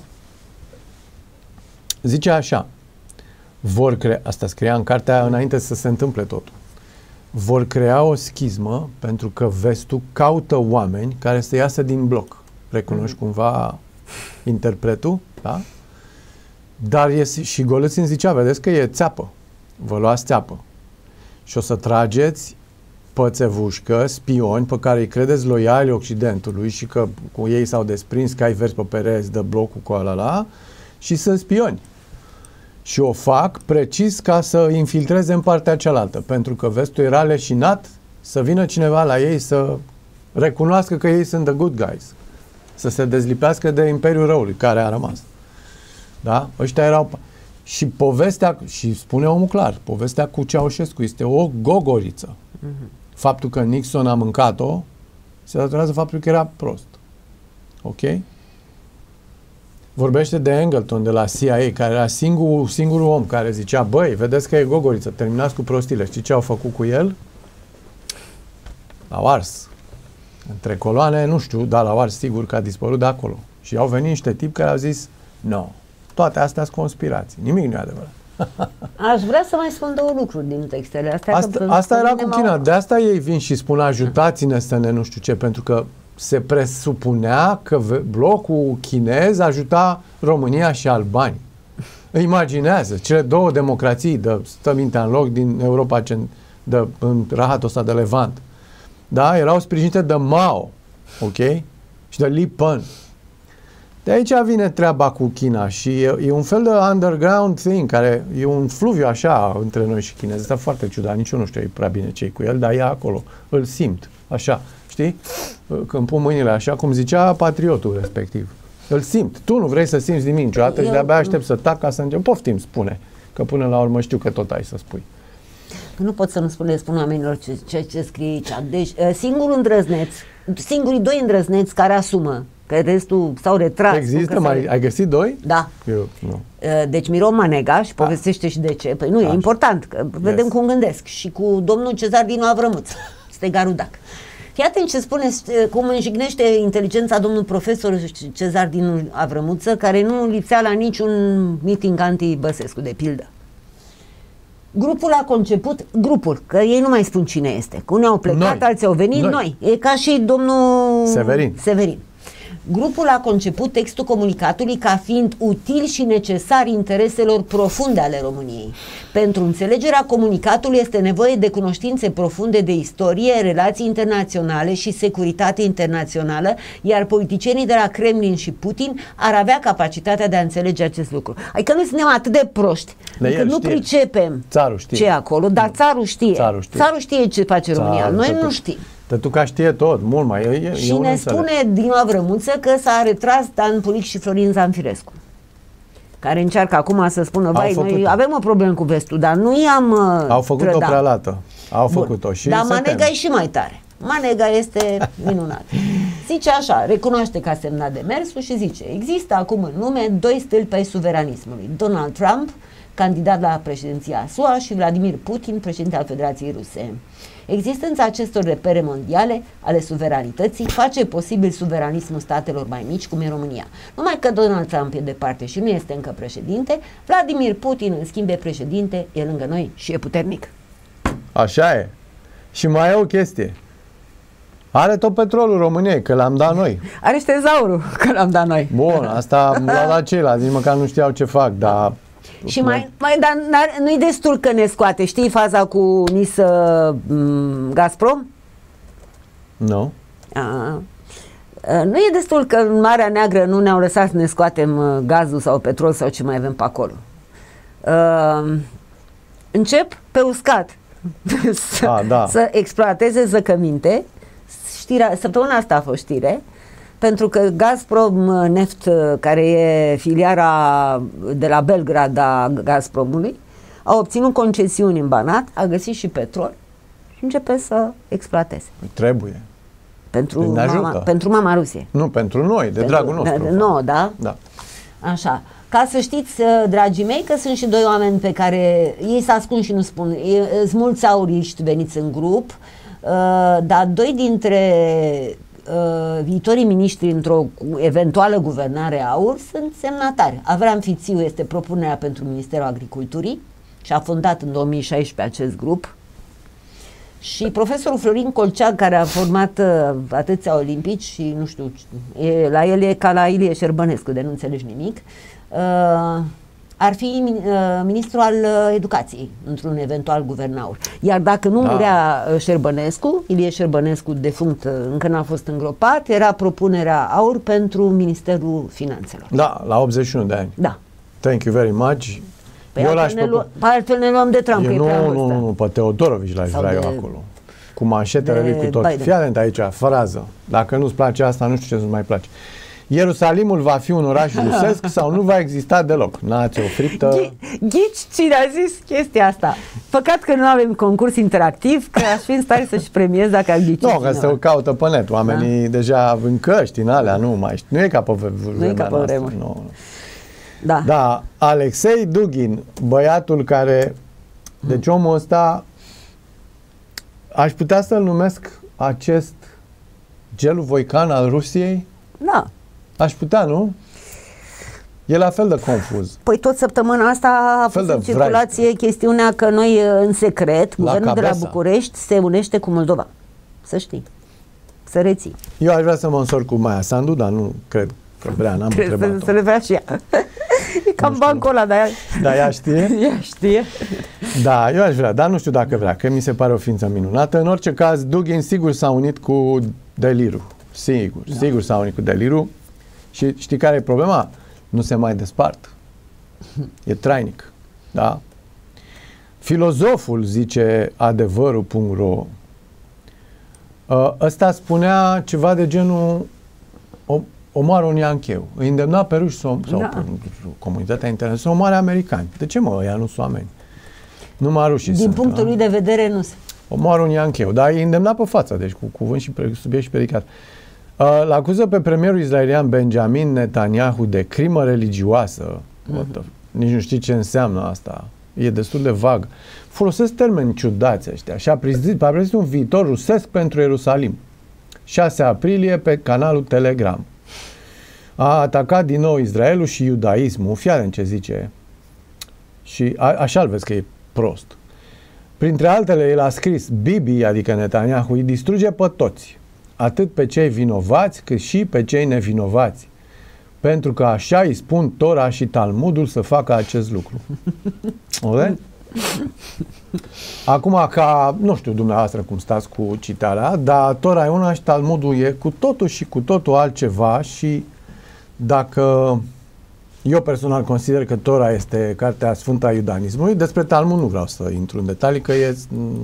zice așa, asta scria în cartea înainte să se întâmple totul. Vor crea o schismă pentru că vestul caută oameni care să iasă din bloc. Recunoști cumva interpretul, da? Dar și Golitsyn zicea, vedeți că e țeapă. Vă luați țeapă. Și o să trageți pățevușcă, spioni pe care îi credeți loiali Occidentului și că cu ei s-au desprins cai verzi pe pereți de blocul cu ăla și sunt spioni. Și o fac precis ca să infiltreze în partea cealaltă, pentru că vestul era leșinat să vină cineva la ei să recunoască că ei sunt the good guys, să se dezlipească de Imperiul Răului care a rămas. Da? Ăștia erau... Și povestea, și spune omul clar, povestea cu Ceaușescu este o gogoriță. Faptul că Nixon a mâncat-o se datorează faptul că era prost. Ok? Vorbește de Angleton de la CIA, care era singurul om care zicea, băi, vedeți că e gogoriță, terminați cu prostile. Știi ce au făcut cu el? L-au ars. Între coloane, nu știu, dar l-au ars sigur că a dispărut de acolo. Și au venit niște tipi care au zis, no, toate astea sunt conspirații, nimic nu e adevărat. Aș vrea să mai spun 2 lucruri din textele astea. Asta era cu China, de asta ei vin și spun ajutați-ne să ne nu știu ce, pentru că se presupunea că blocul chinez ajuta România și albanii. Imaginează, cele două democrații, stă mintea în loc, din Europa, în rahatul ăsta de Levant, da? Erau sprijinite de Mao, ok? Și de Li Peng. De aici vine treaba cu China și e un fel de underground thing, care e un fluviu așa între noi și chinezi. Este foarte ciudat, nici eu nu știu prea bine ce-i cu el, dar e acolo, îl simt, așa, știi? Când pun mâinile așa, cum zicea patriotul respectiv. Îl simt. Tu nu vrei să simți nimic niciodată și de-abia aștept să tac ca să încep. Poftim, spune. Că până la urmă știu că tot ai să spui. Nu pot să nu spun oamenilor ce scrie aici. Deci, singurii doi îndrăzneți care asumă, că restul s-au retras. Există? Ai găsit doi? Da. Eu, nu. Deci Miron Manega și povestește și de ce. Păi nu, e important, că vedem cum gândesc. Și cu domnul Cezar Dinu Avrămuț, Stegarul Dac. Fii atent ce spune, cum înjignește inteligența domnul profesor Cezar Dinu Avrămuță, care nu lipsea la niciun meeting anti-Băsescu, de pildă. Grupul a conceput, că ei nu mai spun cine este, că unii au plecat, alții au venit, noi. E ca și domnul Severin. Grupul a conceput textul comunicatului ca fiind util și necesar intereselor profunde ale României. Pentru înțelegerea comunicatului este nevoie de cunoștințe profunde de istorie, relații internaționale și securitate internațională, iar politicienii de la Kremlin și Putin ar avea capacitatea de a înțelege acest lucru. Adică noi suntem atât de proști, că nu pricepem ce e acolo, dar țarul știe. Țarul știe ce face România, noi nu știm. Tătuca știe tot, mult mai. Și ne spune Dinu Avrămuță că s-a retras Dan Pulic și Florin Zanfirescu, care încearcă acum să spună, noi avem o problemă cu vestul, dar nu i-am Au făcut-o prea lată. Au făcut-o și dar Manega e și mai tare. Manega este minunat. Zice așa, recunoaște că a semnat demersul și zice, există acum în lume doi stâlpi ai suveranismului. Donald Trump, candidat la președinția SUA, și Vladimir Putin, președinte al Federației Ruse. Existența acestor repere mondiale ale suveranității face posibil suveranismul statelor mai mici, cum e România. Numai că Donald Trump e departe și nu este încă președinte, Vladimir Putin, în schimb, e președinte, e lângă noi și e puternic. Așa e. Și mai e o chestie. Are tot petrolul României, că l-am dat noi. Are și tezaurul, că l-am dat noi. Bun, asta l-a dat ceilalți, nici măcar nu știau ce fac, dar... Și dar nu-i destul că ne scoate. Știi faza cu Gazprom? Nu. Nu e destul că în Marea Neagră nu ne-au lăsat să ne scoatem gazul sau petrol sau ce mai avem pe acolo. Încep pe uscat să exploateze zăcăminte. Săptămâna asta a fost știre, pentru că Gazprom Neft, care e filiara de la Belgrad a Gazpromului, a obținut concesiuni în Banat, a găsit și petrol și începe să exploateze. Trebuie. Pentru mama Rusie. Nu, pentru noi, de dragul nostru. Nu, da? Așa. Ca să știți, dragii mei, că sunt și doi oameni pe care ei se ascund și nu spun. Sunt mulți auriști veniți în grup, dar doi dintre viitorii miniștri într-o eventuală guvernare AUR sunt semnatari. Avram Fițiu este propunerea pentru Ministerul Agriculturii și a fondat în 2016 acest grup. Și profesorul Florin Colceag, care a format atâția olimpici și nu știu, la el e ca la Ilie Șerbănescu, de nu înțelegi nimic, ar fi ministrul al educației într-un eventual guvern AUR. Iar dacă nu murea Șerbănescu, Ilie Șerbănescu defunct încă n-a fost îngropat, era propunerea AUR pentru Ministerul Finanțelor. Da, la 81 de ani. Da. Thank you very much. Păi altfel ne luăm de Trump, că e prea vârstă. Nu, pe Teodorovici l-aș vrea eu acolo. Cu manșetele lui cu tot. Fii atent aici, frază. Dacă nu-ți place asta, nu știu ce să-ți mai place. Ierusalimul va fi un oraș rusesc sau nu va exista deloc? Nați o friptă. Ghici cine a zis chestia asta? Păcat că nu avem concurs interactiv, că aș fi în stare să-și premiez dacă ar ghici. Nu, că se caută pe net. Oamenii deja în căști, în alea, nu e ca pe vremea noastră. Da, Alexei Dugin, băiatul care... Deci omul ăsta, aș putea să-l numesc acest Gelu Voican al Rusiei? Da. Aș putea, nu? E la fel de confuz. Păi tot săptămâna asta a fost în circulație chestiunea că noi, în secret, guvernul de la București se unește cu Moldova. Să știi. să reții. Eu aș vrea să mă însor cu Maia Sandu, dar nu cred că vrea, n-am întrebat-o. Să le vrea și ea. E cam bancul ăla, dar ea știe? Ea știe. Da, eu aș vrea, dar nu știu dacă vrea, că mi se pare o ființă minunată. În orice caz, Dugin sigur s-a unit cu Deliru. Sigur s-a unit cu Deliru. Și știi care e problema? Nu se mai despart. E trainic. Da? Filozoful, zice adevărul.ro, ăsta spunea ceva de genul omoară un Iancheu. Îi îndemna pe ruși sau comunitatea internațională să omoare americani. De ce mă, ăia nu sunt oameni? Numai rușii din sunt, punctul lui de vedere nu se. Omoară un Iancheu, dar îi îndemna pe față, deci cu cuvânt și subiect și predicat. L-acuză pe premierul israelian Benjamin Netanyahu de crimă religioasă. Nici nu știi ce înseamnă asta. E destul de vag. Folosesc termeni ciudați ăștia. Și a prezis un viitor rusesc pentru Ierusalim. 6 aprilie pe canalul Telegram. A atacat din nou Israelul și iudaismul. Fii atent ce zice. Și așa-l vezi că e prost. Printre altele, el a scris: Bibi, adică Netanyahu, îi distruge pe toți. Atât pe cei vinovați, cât și pe cei nevinovați. Pentru că așa îi spun Tora și Talmudul să facă acest lucru. Okay? Acum, ca, nu știu dumneavoastră cum stați cu citarea, dar Tora e una și Talmudul e cu totul și cu totul altceva. Și dacă eu personal consider că Tora este cartea sfântă a iudanismului, despre Talmud nu vreau să intru în detalii, că e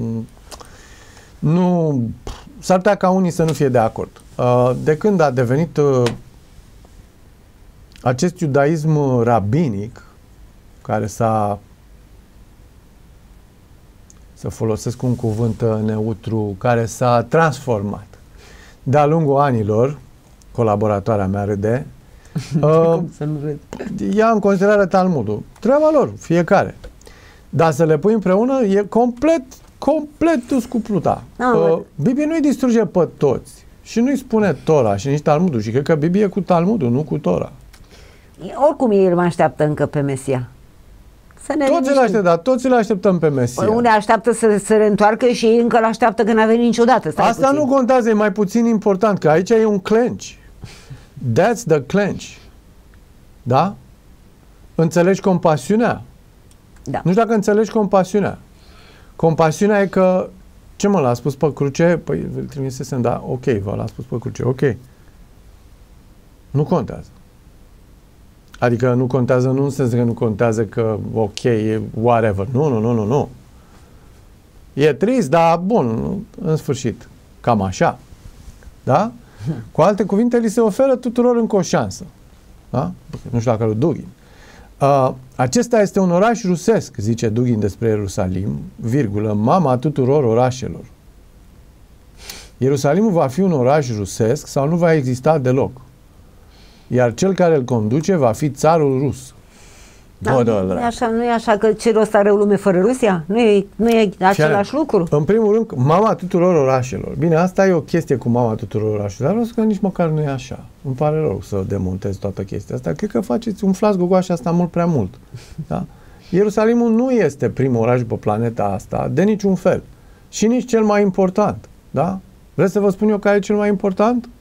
nu, s-ar putea ca unii să nu fie de acord. De când a devenit acest iudaism rabinic, care să folosesc un cuvânt neutru, care s-a transformat de-a lungul anilor, colaboratoarea mea râde, cum să nu râd? ia în considerare Talmudul. Treaba lor, fiecare. Dar să le pui împreună e complet dus cu pluta. Bibi nu-i distruge pe toți și nu-i spune Tora și nici Talmudul. Și cred că Bibi e cu Talmudul, nu cu Tora. Oricum el mă așteaptă încă pe Mesia. Toți îl așteptăm pe Mesia. Păi unde așteaptă să se reîntoarcă și încă îl așteaptă că n-a venit niciodată. Asta nu contează, e mai puțin important, că aici e un clench. That's the clench. Da? Înțelegi compasiunea? Da. Nu știu dacă înțelegi compasiunea. Compasiunea e că, ce mă, l-a spus pe cruce? Păi îl trimisesem, da, ok, l-a spus pe cruce, ok. Nu contează. Adică nu contează, nu în sensul că nu contează că, ok, e whatever. Nu. E trist, dar bun, în sfârșit. Cam așa. Da? Cu alte cuvinte, li se oferă tuturor încă o șansă. Da? Nu știu dacă lui Dugin. Acesta este un oraș rusesc, zice Dugin despre Ierusalim, virgulă, mama tuturor orașelor. Ierusalimul va fi un oraș rusesc sau nu va exista deloc. Iar cel care îl conduce va fi țarul rus. Nu e așa că ce rost are o lume fără Rusia? Nu e același lucru? În primul rând, mama tuturor orașelor. Bine, asta e o chestie cu mama tuturor orașelor, dar vreau că nici măcar nu e așa. Îmi pare rău să demontez toată chestia asta. Cred că faceți, umflați gogoașa asta mult prea mult. Da? Ierusalimul nu este primul oraș pe planeta asta, de niciun fel. Și nici cel mai important. Da? Vreți să vă spun eu care e cel mai important?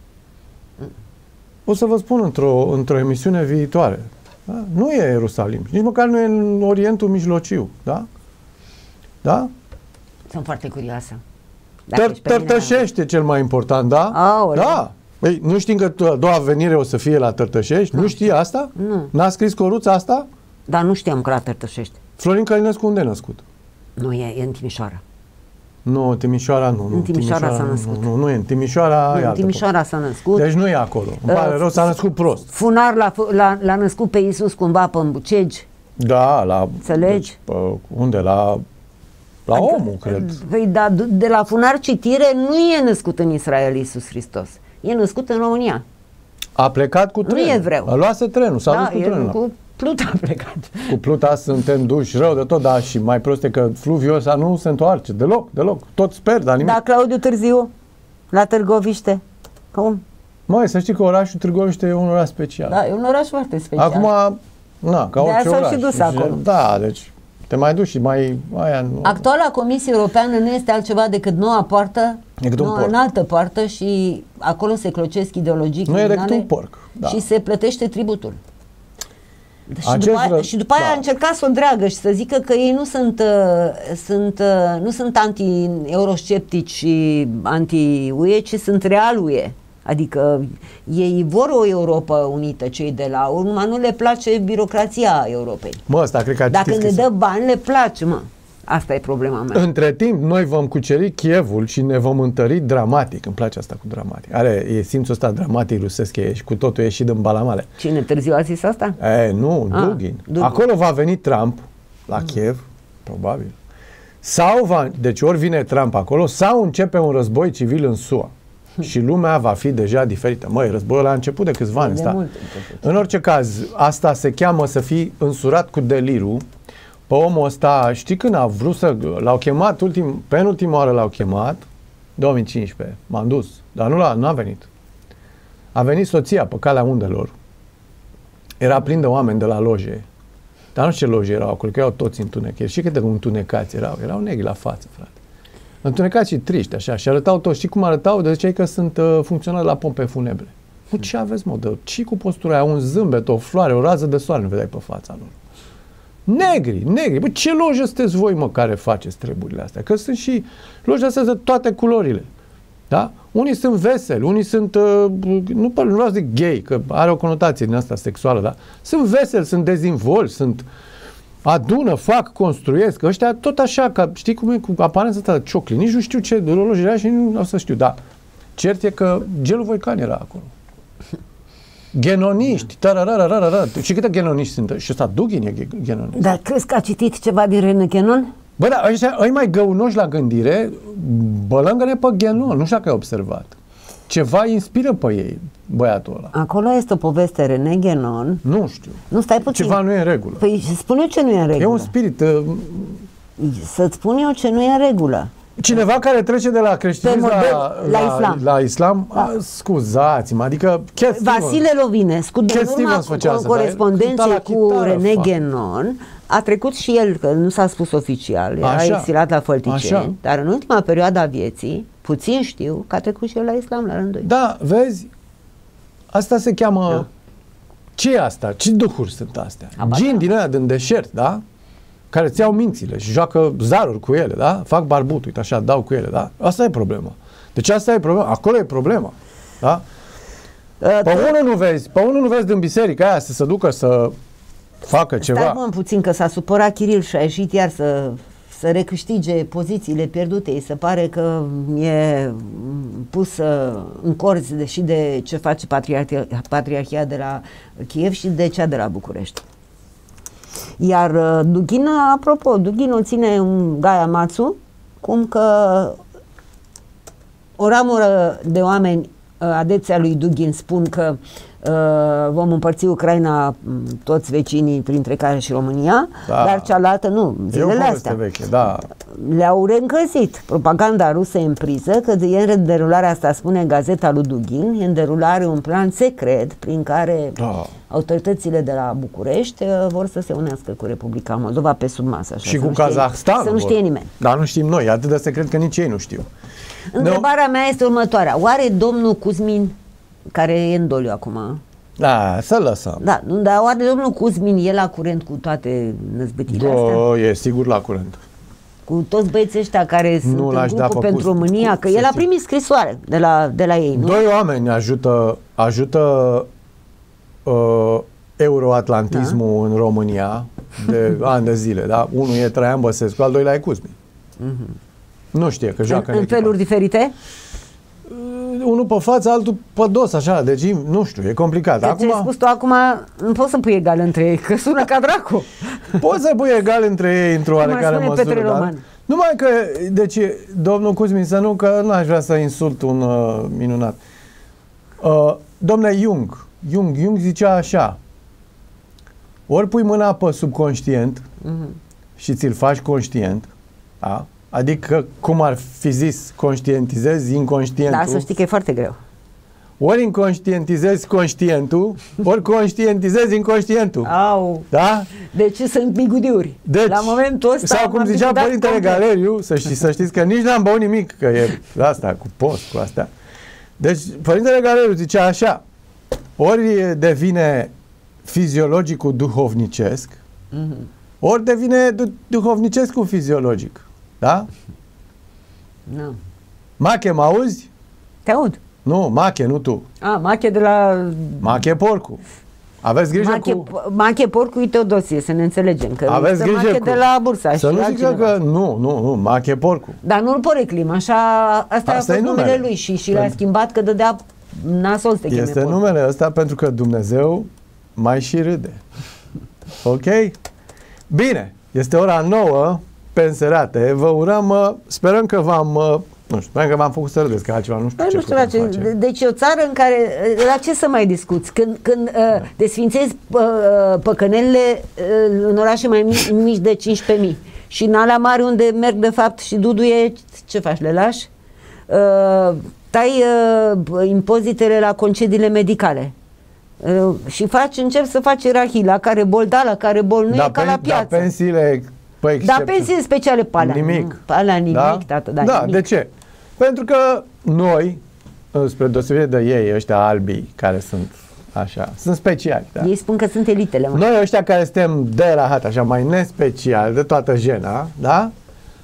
O să vă spun într-o emisiune viitoare. Da? Nu e Ierusalim. Nici măcar nu e în Orientul Mijlociu. Da? Da? Sunt foarte curioasă. Tărtășești e cel mai important, da? Aoleu. Da. Păi, nu știi că a doua venire o să fie la Tărtășești? Nu știi asta? Nu. N-a scris Căruța asta? Dar nu știam că la Tărtășești. Florin Călinescu unde e născut? Nu, e în Timișoara. Nu, Timișoara nu. În Timișoara s-a născut. Nu e în Timișoara. În Timișoara s-a născut. Deci nu e acolo. Îmi pare rău, s-a născut prost. Funar l-a născut pe Iisus cumva pe Bucegi. Da, înțelegi? Deci, unde? La omul, cred. Păi, da, de la Funar citire nu e născut în Israel Iisus Hristos. E născut în România. A plecat cu trenul. Nu e evreu. A luase trenul, s-a dus cu trenul. Cu Pluta a plecat. Cu Pluta suntem duși rău de tot, dar și mai prost e că fluviul ăsta nu se întoarce deloc. Tot sper, dar nimic. Da, Claudiu Târziu, la Târgoviște. Cum? Măi, să știi că orașul Târgoviște e un oraș special. Da, e un oraș foarte special. Acum, ca orice oraș. s-au și dus acolo. Da, deci Te mai duci și mai... Aia nu... Actuala Comisie Europeană nu este altceva decât noua poartă, în altă poartă și acolo se clocesc ideologii criminale și se plătește tributul. Și după aia a încercat să o dreagă și să zică că ei nu sunt anti-eurosceptici și anti-UE, ci sunt real UE. Adică ei vor o Europa unită, cei de la urmă, nu le place birocrația Europei. Dacă ne dă bani, le place, Asta e problema mea. Între timp, noi vom cuceri Kievul și ne vom întări dramatic. Îmi place asta cu dramatic. E simțul ăsta dramatic rusesc, și cu totul ieșit în balamale. Cine târziu a zis asta? Dugin. Acolo va veni Trump la Kiev, probabil. Deci ori vine Trump acolo, sau începe un război civil în SUA. Și lumea va fi deja diferită. Războiul a început de câțiva ani. În orice caz, asta se cheamă să fii însurat cu delirul. Pe omul ăsta, știi când a vrut l-au chemat, penultima oară l-au chemat, 2015, m-am dus, dar nu a venit. A venit soția pe calea undelor. Era plin de oameni de la loje. Dar nu știu ce loje erau acolo, că erau toți întunecați. Și câte întunecați erau negri la față, frate. Întunecați și triști, așa, și arătau toți. Știi cum arătau? De ziceai că sunt funcționari la pompe funebre. Ce aveți, ce cu postura aia? Un zâmbet, o floare, o rază de soare nu vedeai pe fața lor. Negri. Bă, ce lojă sunteți voi, care faceți treburile astea? Că sunt și loje astea de toate culorile. Da? Unii sunt veseli, unii sunt, nu vreau să zic gay, că are o conotație din asta sexuală, da? Sunt veseli, sunt dezinvolți, adună, fac, construiesc. Ăștia tot așa, că știi cum e cu aparența asta de ciocli. Nici nu știu ce lojă era și nu o să știu, da. Cert e că Gelu Voican era acolo. Genoniști, și câte genoniști sunt? Și ăsta Dugin e genonist. Dar crezi că a citit ceva din René Guénon? Bă, da, ăi mai găunoși la gândire, bălângă-ne pe Guénon, nu știu dacă ai observat. Ceva inspiră pe ei, băiatul ăla. Acolo este o poveste René Guénon. Nu știu. Nu, stai puțin. Ceva nu e în regulă. Păi spune-o ce nu e în regulă. E un spirit... Să-ți spun eu ce nu e în regulă. Cineva care trece de la creștinism la islam, da. Scuzați-mă, adică Vasile Lovinescu, de urma corespondenței cu René Guénon, a trecut și el, că nu s-a spus oficial, era exilat la Fălticeni, dar în ultima perioadă a vieții, puțin știu că a trecut și el la islam la rândul. Da, vezi, asta se cheamă... Da. Ce e asta? Ce duhuri sunt astea? Gin din ăia din deșert, da? Care îți iau mințile și joacă zaruri cu ele, da? Fac barbut, uite așa, dau cu ele, da? Asta e problema. Deci asta e problema. Acolo e problema, da? Pe unul nu vezi din biserica aia să se ducă să facă ceva. Stai puțin că s-a supărat Kiril și a ieșit iar să recâștige pozițiile pierdute. Îi se pare că e pus în corzi și de ce face Patriarhia de la Kiev și de cea de la București. Iar Dughin, apropo, Dughin o ține un Gaia Matsu, cum că o ramură de oameni, adepții lui Dughin, spun că vom împărți Ucraina, toți vecinii, printre care și România, da. Dar cealaltă nu, zilele astea veche, da. Le-au reîncălzit. Propaganda rusă e în priză, că e în derulare, asta spune gazeta lui Dughin, e în derulare un plan secret prin care autoritățile de la București vor să se unească cu Republica Moldova pe sub masă. Așa, și cu Kazahstan. Să nu știe nimeni. Dar nu știm noi, atât de secret că nici ei nu știu. Întrebarea mea este următoarea. Oare domnul Cuzmin, care e în doliu acum... Da, să lăsăm. Da, dar oare domnul Cuzmin e la curent cu toate năzbâtile astea? E sigur la curent. Cu toți băieții ăștia care sunt în grupul pentru România, că el a primit scrisoare de la ei, nu? Doi oameni ajută euroatlantismul în România de ani de zile, da? Unul e Traian Băsescu, al doilea e Cuzmin. Nu știe că joacă în feluri diferite? Unul pe față, altul pe dos, așa, deci nu știu, e complicat. Acum, ce ai spus tu acum, nu poți să pui egal între ei, că sună ca dracu. Poți să pui egal între ei într-o oarecare măsură, dar numai că, deci, domnul Cuzmin, să nu, că nu aș vrea să insult un minunat. Domnule Jung zicea așa: ori pui mâna pe subconștient și ți-l faci conștient, da? Adică, cum ar fi zis, conștientizezi inconștientul. Da, să știi că e foarte greu. ori inconștientizezi conștientul, ori conștientizezi inconștientul. Au. Da? Deci sunt bigudiuri. Deci, la momentul ăsta sau cum zicea Părintele Galeriu, să știți că nici n-am băut nimic, că e asta, cu post, cu astea. Deci, Părintele Galeriu zicea așa, ori devine fiziologicul duhovnicesc, ori devine duhovnicescul fiziologic. Da? Nu. Mache, mă auzi? Te aud. Nu, Mache, nu tu. Mache de la... Mache porcu. Aveți grijă cu... Mache porcu e Teodosie, să ne înțelegem. Că aveți grijă Mache cu... de la Bursa. Să nu zică că... Nu, Mache porcu. Dar nu-l poreclim, așa... Asta a fost numele lui și l-a schimbat că dădea nasol să te cheme este porcu. numele ăsta pentru că Dumnezeu mai și râde. Ok? Bine, este ora 9 pe înserate. Vă urăm, sperăm că v-am... Nu știu, sperăm că v-am făcut să râdeți, că altceva nu știu nu știu la ce. Deci e o țară în care, la ce să mai discuți? Când desfințezi păcănelele în orașe mai mici de 15.000 și în alea mari unde merg de fapt și duduie, ce faci, le lași? Tai impozitele la concediile medicale. Și încep să faci ierarhii, la care bol da, la care bol nu, e ca la piață. Da, pensiile... Dar pensiile speciale pe alea. Nimic. Pe alea nimic, da? Tată, da, nimic. De ce? Pentru că noi, spre deosebire de ei, ăștia albii, care sunt așa, sunt speciali. Da? Ei spun că sunt elitele. Mă. Noi ăștia care suntem de rahat, așa, mai nespeciali, de toată jena, da?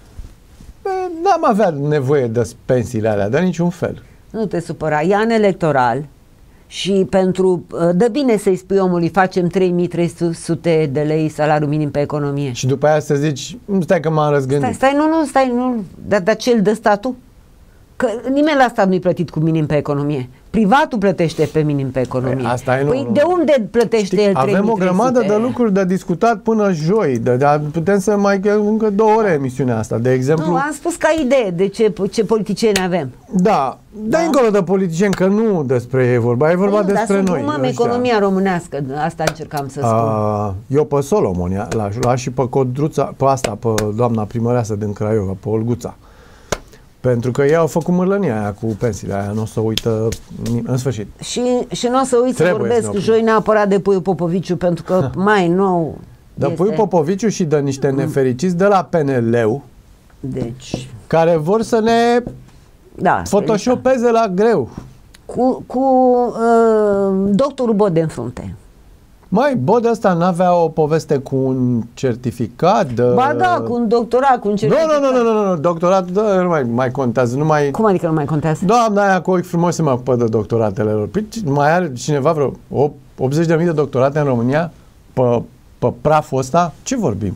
N-am avea nevoie de pensiile alea, de niciun fel. Nu te supăra, e an electoral și pentru, dă bine să-i spui omului, facem 3.300 de lei salariu minim pe economie. Și după aia să zici, stai că m-am răzgândit. Stai, nu, dar ce îl dă statul? Că nimeni la stat nu-i plătit cu minim pe economie. Privatul plătește pe minim pe economie. Asta e, nu, de unde plătește el 3.300? Avem o grămadă de lucruri de discutat până joi. Putem să mai încă 2 ore emisiunea asta. De exemplu... Nu, am spus ca idee de ce politicieni avem. Da, încolo de politicieni, că nu despre ei vorba, e vorba despre noi. Dar economia românească, asta încercam să spun. Eu pe Solomon l-aș lua și pe Codruța, pe asta, pe doamna primăreasă din Craiova, pe Olguța. Pentru că ei au făcut mârlănia aia cu pensiile aia, nu o să uită în sfârșit. Și nu o să uit să vorbesc joi neapărat de Puiu Popoviciu, pentru că mai nou de Puiu Popoviciu și de niște nefericiți de la PNL-ul, deci, care vor să ne photoshopeze la greu. Cu doctorul Bode în frunte. Mai, Bode ăsta n-avea o poveste cu un certificat de... Ba da, cu un doctorat, cu un certificat. Nu, doctoratul nu mai contează. Cum adică nu mai contează? Doamna aia cu ochi frumos se mai ocupă de doctoratele lor. Mai are cineva vreo 80.000 de doctorate în România pe praful ăsta? Ce vorbim?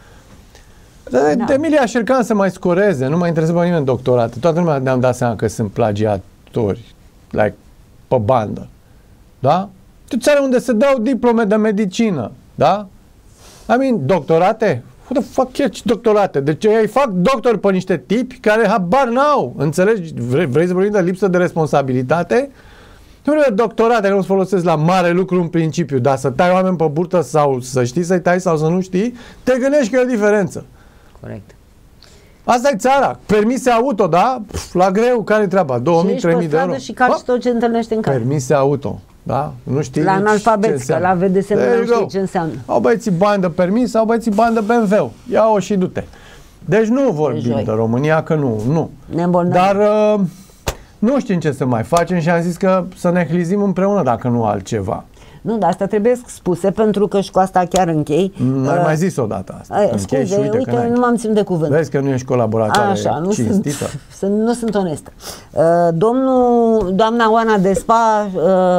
De Emilia Șercan să mai scoreze, nu mai interesează pe nimeni doctorate. Toată lumea ne-am dat seama că sunt plagiatori, pe bandă. Da? Tu țară unde se dau diplome de medicină, da? Doctorate? Who the fuck e doctorate? Deci ei fac doctori pe niște tipi care habar n-au, înțelegi? Vrei să vorbim de lipsă de responsabilitate? Nu vreau doctorate, nu se folosesc la mare lucru în principiu, dar să tai oameni pe burtă sau să știi să-i tai sau să nu știi, te gândești că e o diferență. Corect. Asta e țara. Permise auto, da? La greu, care-i treaba? 2.000, 3.000 de euro. Și calci tot ce întâlnește în casă. Permise auto. Da? Nu știi la analfabet, că la VDSM nu știi ce înseamnă. Au băieții bani de permis, au băieții bani de BMW. Ia-o și du-te. Deci nu vorbim de România, că nu. Dar nu știm ce să mai facem și am zis că să ne hlizim împreună dacă nu altceva. Nu, dar asta trebuie spuse pentru că și cu asta chiar închei. Ai mai zis odată asta. Scuze, uite, nu m-am ținut de cuvânt. Vezi că nu ești colaboratoare cinstită. Nu sunt onestă. Doamna Oana Despa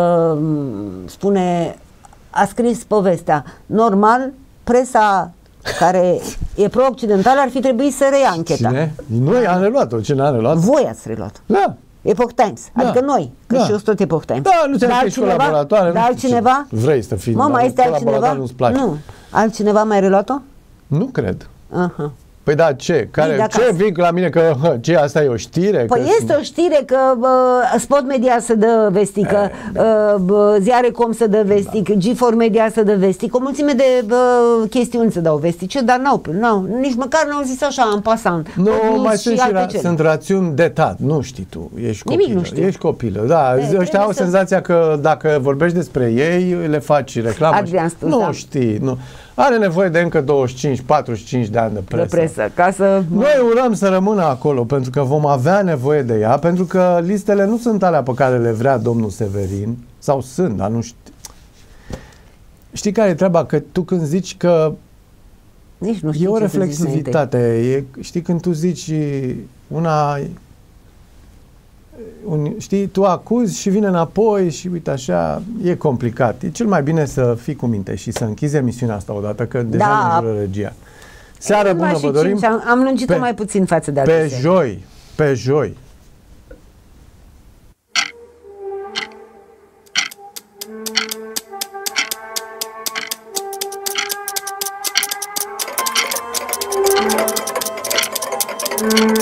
spune, a scris povestea. Normal, presa care e pro-occidentală ar fi trebuit să reia ancheta. Cine? Noi am reluat-o. Cine a reluat? Voi ați reluat. Da. Epoch Times, adică noi, că și eu sunt tot Epoch Times. Da, nu ți-am scris colaboratoare. Dar altcineva? Vrei să fii mai este altcineva? Nu-ți place. Nu. Altcineva mai reluat-o? Nu cred. Păi da, ce? Ce vin la mine că ce, asta e o știre? Păi este o știre că Spot Media să dă vestică, Ziare.com să dă vestic, G4 Media să dă vestic, o mulțime de chestiuni să dau vestice, dar nici măcar n-au zis așa în pasant. Nu, mai sunt rațiuni de tat, nu știi tu, ești copilă. Ești copilă, da. Ăștia au senzația că dacă vorbești despre ei, le faci reclamă. Adrian Stuz, nu știi, nu. Are nevoie de încă 25-45 de ani de presă. Ca să... Noi urăm să rămână acolo, pentru că vom avea nevoie de ea, pentru că listele nu sunt alea pe care le vrea domnul Severin, sau sunt, dar nu știu. Știi care e treaba? Că tu când zici că nici nu știu e o reflexivitate, știi, când tu zici știi, tu acuzi și vine înapoi și uite așa, e complicat. E cel mai bine să fii cu minte și să închizi emisiunea asta odată, că deja ne jură regia. Seară bună vă dorim. Am lungit-o mai puțin față de alții. Pe joi. Mm-hmm.